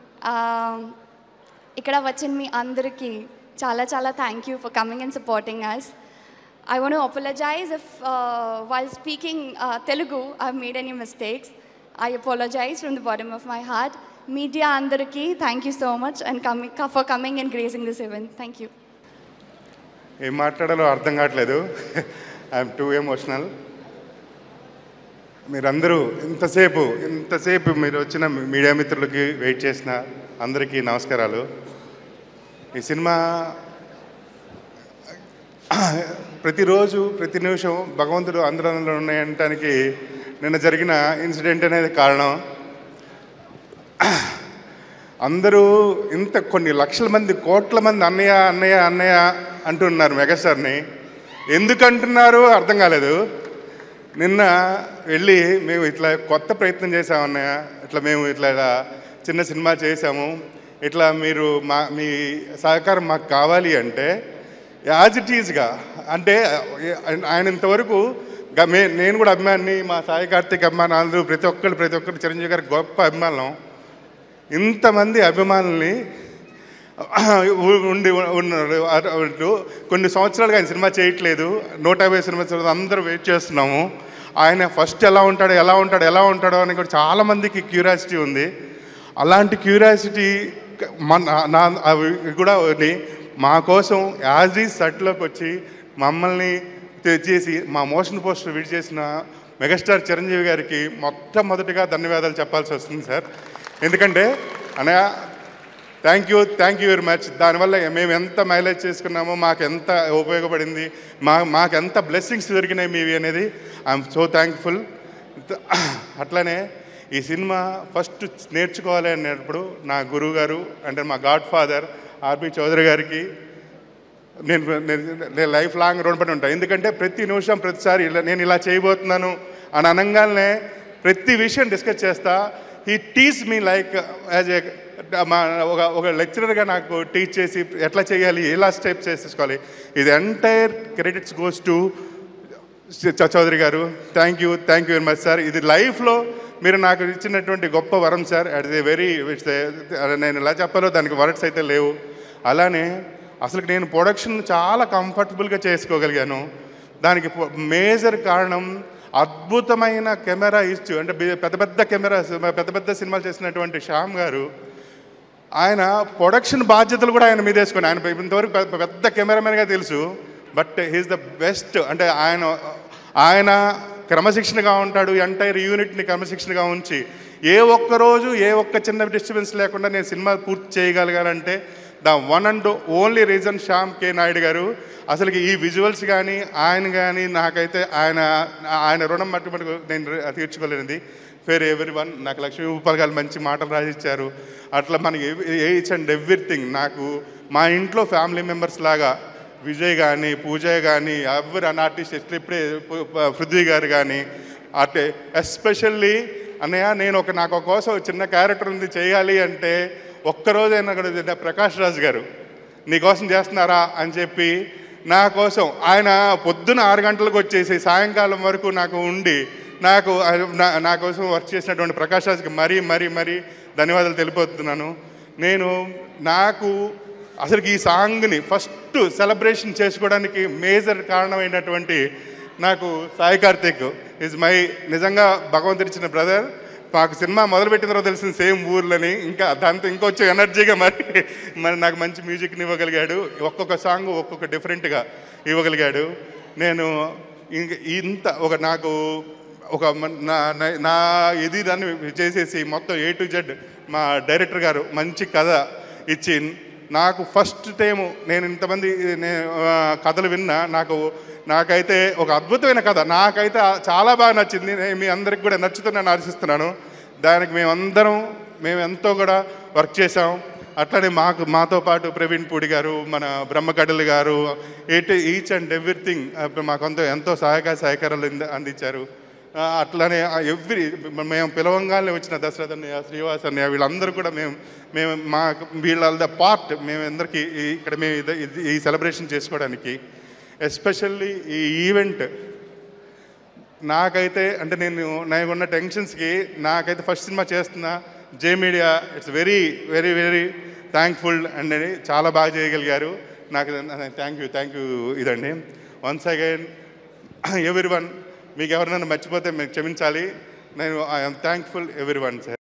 Ikkada vachin mi andariki chala chala thank you for coming and supporting us. I want to apologize if uh, while speaking uh, Telugu I've made any mistakes. I apologize from the bottom of my heart. Media andariki thank you so much and coming for coming and gracing this event. Thank you. Em maatladalo ardham kavatledu. I am too emotional. మీరందరూ ఇంతసేపు ఇంతసేపు మీరు వచ్చిన మీడియా మిత్రులకి వెయిట్ చేసిన అందరికీ నమస్కారాలు. ఈ సినిమా ప్రతిరోజు ప్రతి నిమిషం భగవంతుడు అందరంలో ఉన్నాయంటానికి నిన్న జరిగిన ఇన్సిడెంట్ అనేది కారణం. అందరూ ఇంత కొన్ని లక్షల మంది కోట్ల మంది అన్నయ్య అన్నయ్య అన్నయ్య అంటున్నారు మెగాస్టార్ని. ఎందుకు అంటున్నారు అర్థం కాలేదు. నిన్న వెళ్ళి మేము ఇట్లా కొత్త ప్రయత్నం చేసామన్నయ్య, ఇట్లా మేము ఇట్లా చిన్న సినిమా చేసాము, ఇట్లా మీరు మా మీ సహకారం మాకు కావాలి అంటే యాజ్ ఇట్ ఈజ్గా అంటే ఆయన ఇంతవరకు మే నేను కూడా అభిమాని, మా సాయి కార్తిక్ అభిమానులు ప్రతి ఒక్కరు ప్రతి ఒక్కరు చిరంజీవి గారి గొప్ప అభిమానం. ఇంతమంది అభిమానుల్ని ఉండి ఉన్నారు. కొన్ని సంవత్సరాలుగా ఆయన సినిమా చేయట్లేదు, నూట యాభై సినిమా అందరూ వెయిట్ చేస్తున్నాము. ఆయన ఫస్ట్ ఎలా ఉంటాడో ఎలా ఉంటాడో ఎలా ఉంటాడో అని కూడా చాలామందికి క్యూరియాసిటీ ఉంది. అలాంటి క్యూరియాసిటీ మన నా అవి కూడా మా కోసం యాజ్ ఈజ్ సెట్లోకి వచ్చి మమ్మల్ని తెచ్చేసి మా మోషన్ పోస్టర్ విడి చేసిన మెగాస్టార్ చిరంజీవి గారికి మొట్టమొదటిగా ధన్యవాదాలు చెప్పాల్సి వస్తుంది సార్. ఎందుకంటే అనగా thank you thank you very much. దానివల్ల మేము ఎంత మైలేజ్ చేసుకున్నామో, మాకు ఎంత ఉపయోగపడింది, మా మాకు ఎంత బ్లెస్సింగ్స్ దొరికినాయి మీవి అనేది ఐఎమ్ సో థ్యాంక్ఫుల్. అట్లనే ఈ సినిమా ఫస్ట్ నేర్చుకోవాలి అనేటప్పుడు నా గురువు గారు అంటే మా గాడ్ ఫాదర్ ఆర్బి చౌదరి గారికి నేను నేను లైఫ్ లాంగ్ రుణపడి ఉంటాను. ఎందుకంటే ప్రతి నిమిషం ప్రతిసారి ఇలా నేను ఇలా చేయబోతున్నాను అని అనగానే ప్రతి విషయం డిస్కస్ చేస్తా. He teach me like as a మా ఒక ఒక లెక్చరర్గా నాకు టీచ్ చేసి ఎట్లా చేయాలి, ఎలా స్టెప్స్ చేసుకోవాలి. ఇది entire credits goes to Chowdary గారు. Thank you thank you very much sir. ఇది లైఫ్లో మీరు నాకు ఇచ్చినటువంటి గొప్ప వరం సార్. అట్ ది వెరీ ఇట్స్ నేను ఎలా చెప్పాలో దానికి వర్డ్స్ అయితే లేవు. అలానే అసలు నేను ప్రొడక్షన్ చాలా కంఫర్టబుల్గా చేసుకోగలిగాను. దానికి మేజర్ కారణం అద్భుతమైన కెమెరా ఇచ్చు అంటే పెద్ద పెద్ద కెమెరా పెద్ద పెద్ద సినిమాలు చేసినటువంటి శ్యామ్ గారు. ఆయన ప్రొడక్షన్ బాధ్యతలు కూడా ఆయన మీద వేసుకొని ఆయన ఇంతవరకు పెద్ద కెమెరామెన్గా తెలుసు, బట్ హీఈస్ ద బెస్ట్. అంటే ఆయన ఆయన క్రమశిక్షణగా ఉంటాడు. ఎంటైర్ యూనిట్ని క్రమశిక్షణగా ఉంచి ఏ ఒక్క రోజు ఏ ఒక్క చిన్న డిస్టర్బెన్స్ లేకుండా నేను సినిమా పూర్తి చేయగలిగానంటే the one and only reason Shyam K Naidu గారు. అసలుకి ఈ విజువల్స్ కానీ ఆయన కానీ నాకైతే ఆయన ఆయన రుణం మట్టి మటుకు నేను తీర్చుకోలేనిది. ఫేర్ ఎవ్రీ వన్ నాకు లక్ష్మీ రూపాయలు గారు మంచి మాటలు రాసిచ్చారు. అట్లా మనకి ఈచ్ అండ్ ఎవ్రీథింగ్ నాకు మా ఇంట్లో ఫ్యామిలీ మెంబర్స్ లాగా విజయ్ కానీ పూజ కానీ ఎవరు అన్ ఆర్టిస్ట్ ఇప్పుడే పృథ్వీ గారు కానీ అట్టే ఎస్పెషల్లీ అన్నయ్య నేను ఒక నాకు కోసం చిన్న క్యారెక్టర్ ఉంది చేయాలి అంటే ఒక్కరోజైనా కూడా ప్రకాష్ రాజ్ గారు నీకోసం చేస్తున్నారా అని చెప్పి నా కోసం ఆయన పొద్దున ఆరు గంటలకు వచ్చేసి సాయంకాలం వరకు నాకు ఉండి నాకు నా కోసం వర్క్ చేసినటువంటి ప్రకాష్ రాజ్కి మరీ మరీ మరీ ధన్యవాదాలు తెలిపోతున్నాను. నేను నాకు అసలు ఈ సాంగ్ని ఫస్ట్ సెలబ్రేషన్ చేసుకోవడానికి మేజర్ కారణమైనటువంటి నాకు సాయి కార్తిక్ ఈజ్ మై నిజంగా భగవంతుడిచ్చిన బ్రదర్. మాకు సినిమా మొదలుపెట్టిన తర్వాత తెలిసిన సేమ్ ఊర్లని ఇంకా దాంతో ఇంకొంచెం ఎనర్జీగా మరి మరి నాకు మంచి మ్యూజిక్ని ఇవ్వగలిగాడు. ఒక్కొక్క సాంగ్ ఒక్కొక్క డిఫరెంట్గా ఇవ్వగలిగాడు. నేను ఇంక ఇంత ఒక నాకు ఒక నా నా ఇది దాన్ని చేసేసి మొత్తం ఏ టు జెడ్ మా డైరెక్టర్ గారు మంచి కథ ఇచ్చి నాకు ఫస్ట్ టైము నేను ఇంతమంది కథలు విన్నా నాకు నాకైతే ఒక అద్భుతమైన కథ నాకైతే చాలా బాగా నచ్చింది. మీ అందరికి కూడా నచ్చుతుందని ఆశిస్తున్నాను. దానికి మేమందరం మేము ఎంతో కూడా వర్క్ చేసాం. అట్లనే మాకు మాతో పాటు ప్రవీణ్ పూడి గారు, మన బ్రహ్మకడలి గారు, ఎయిట్ ఈచ్ అండ్ ఎవ్రీథింగ్ మాకంతా ఎంతో సహాయక సహకారాలు అందించారు. అట్లనే ఎవ్రీ మేము పిలవంగానే వచ్చిన దశరథ్ అన్నయ్య, శ్రీనివాస్ అన్నయ్య వీళ్ళందరూ కూడా మేము మేము మా వీళ్ళ ద పార్ట్ మేమందరికీ ఇక్కడ మేము ఈ సెలబ్రేషన్ చేసుకోవడానికి ఎస్పెషల్లీ ఈ ఈవెంట్ నాకైతే అంటే నేను నాకు ఉన్న టెన్షన్స్కి నాకైతే ఫస్ట్ సినిమా చేస్తున్నా J media it's very very very thankful and అని చాలా బాగా చేయగలిగారు. నాకు థ్యాంక్ యూ థ్యాంక్ యూ ఇదండి. వన్స్ అగైన్ ఎవ్రీ వన్ మీకు ఎవరినైనా మర్చిపోతే మీరు క్షమించాలి. నేను I'm thankful everyone sir.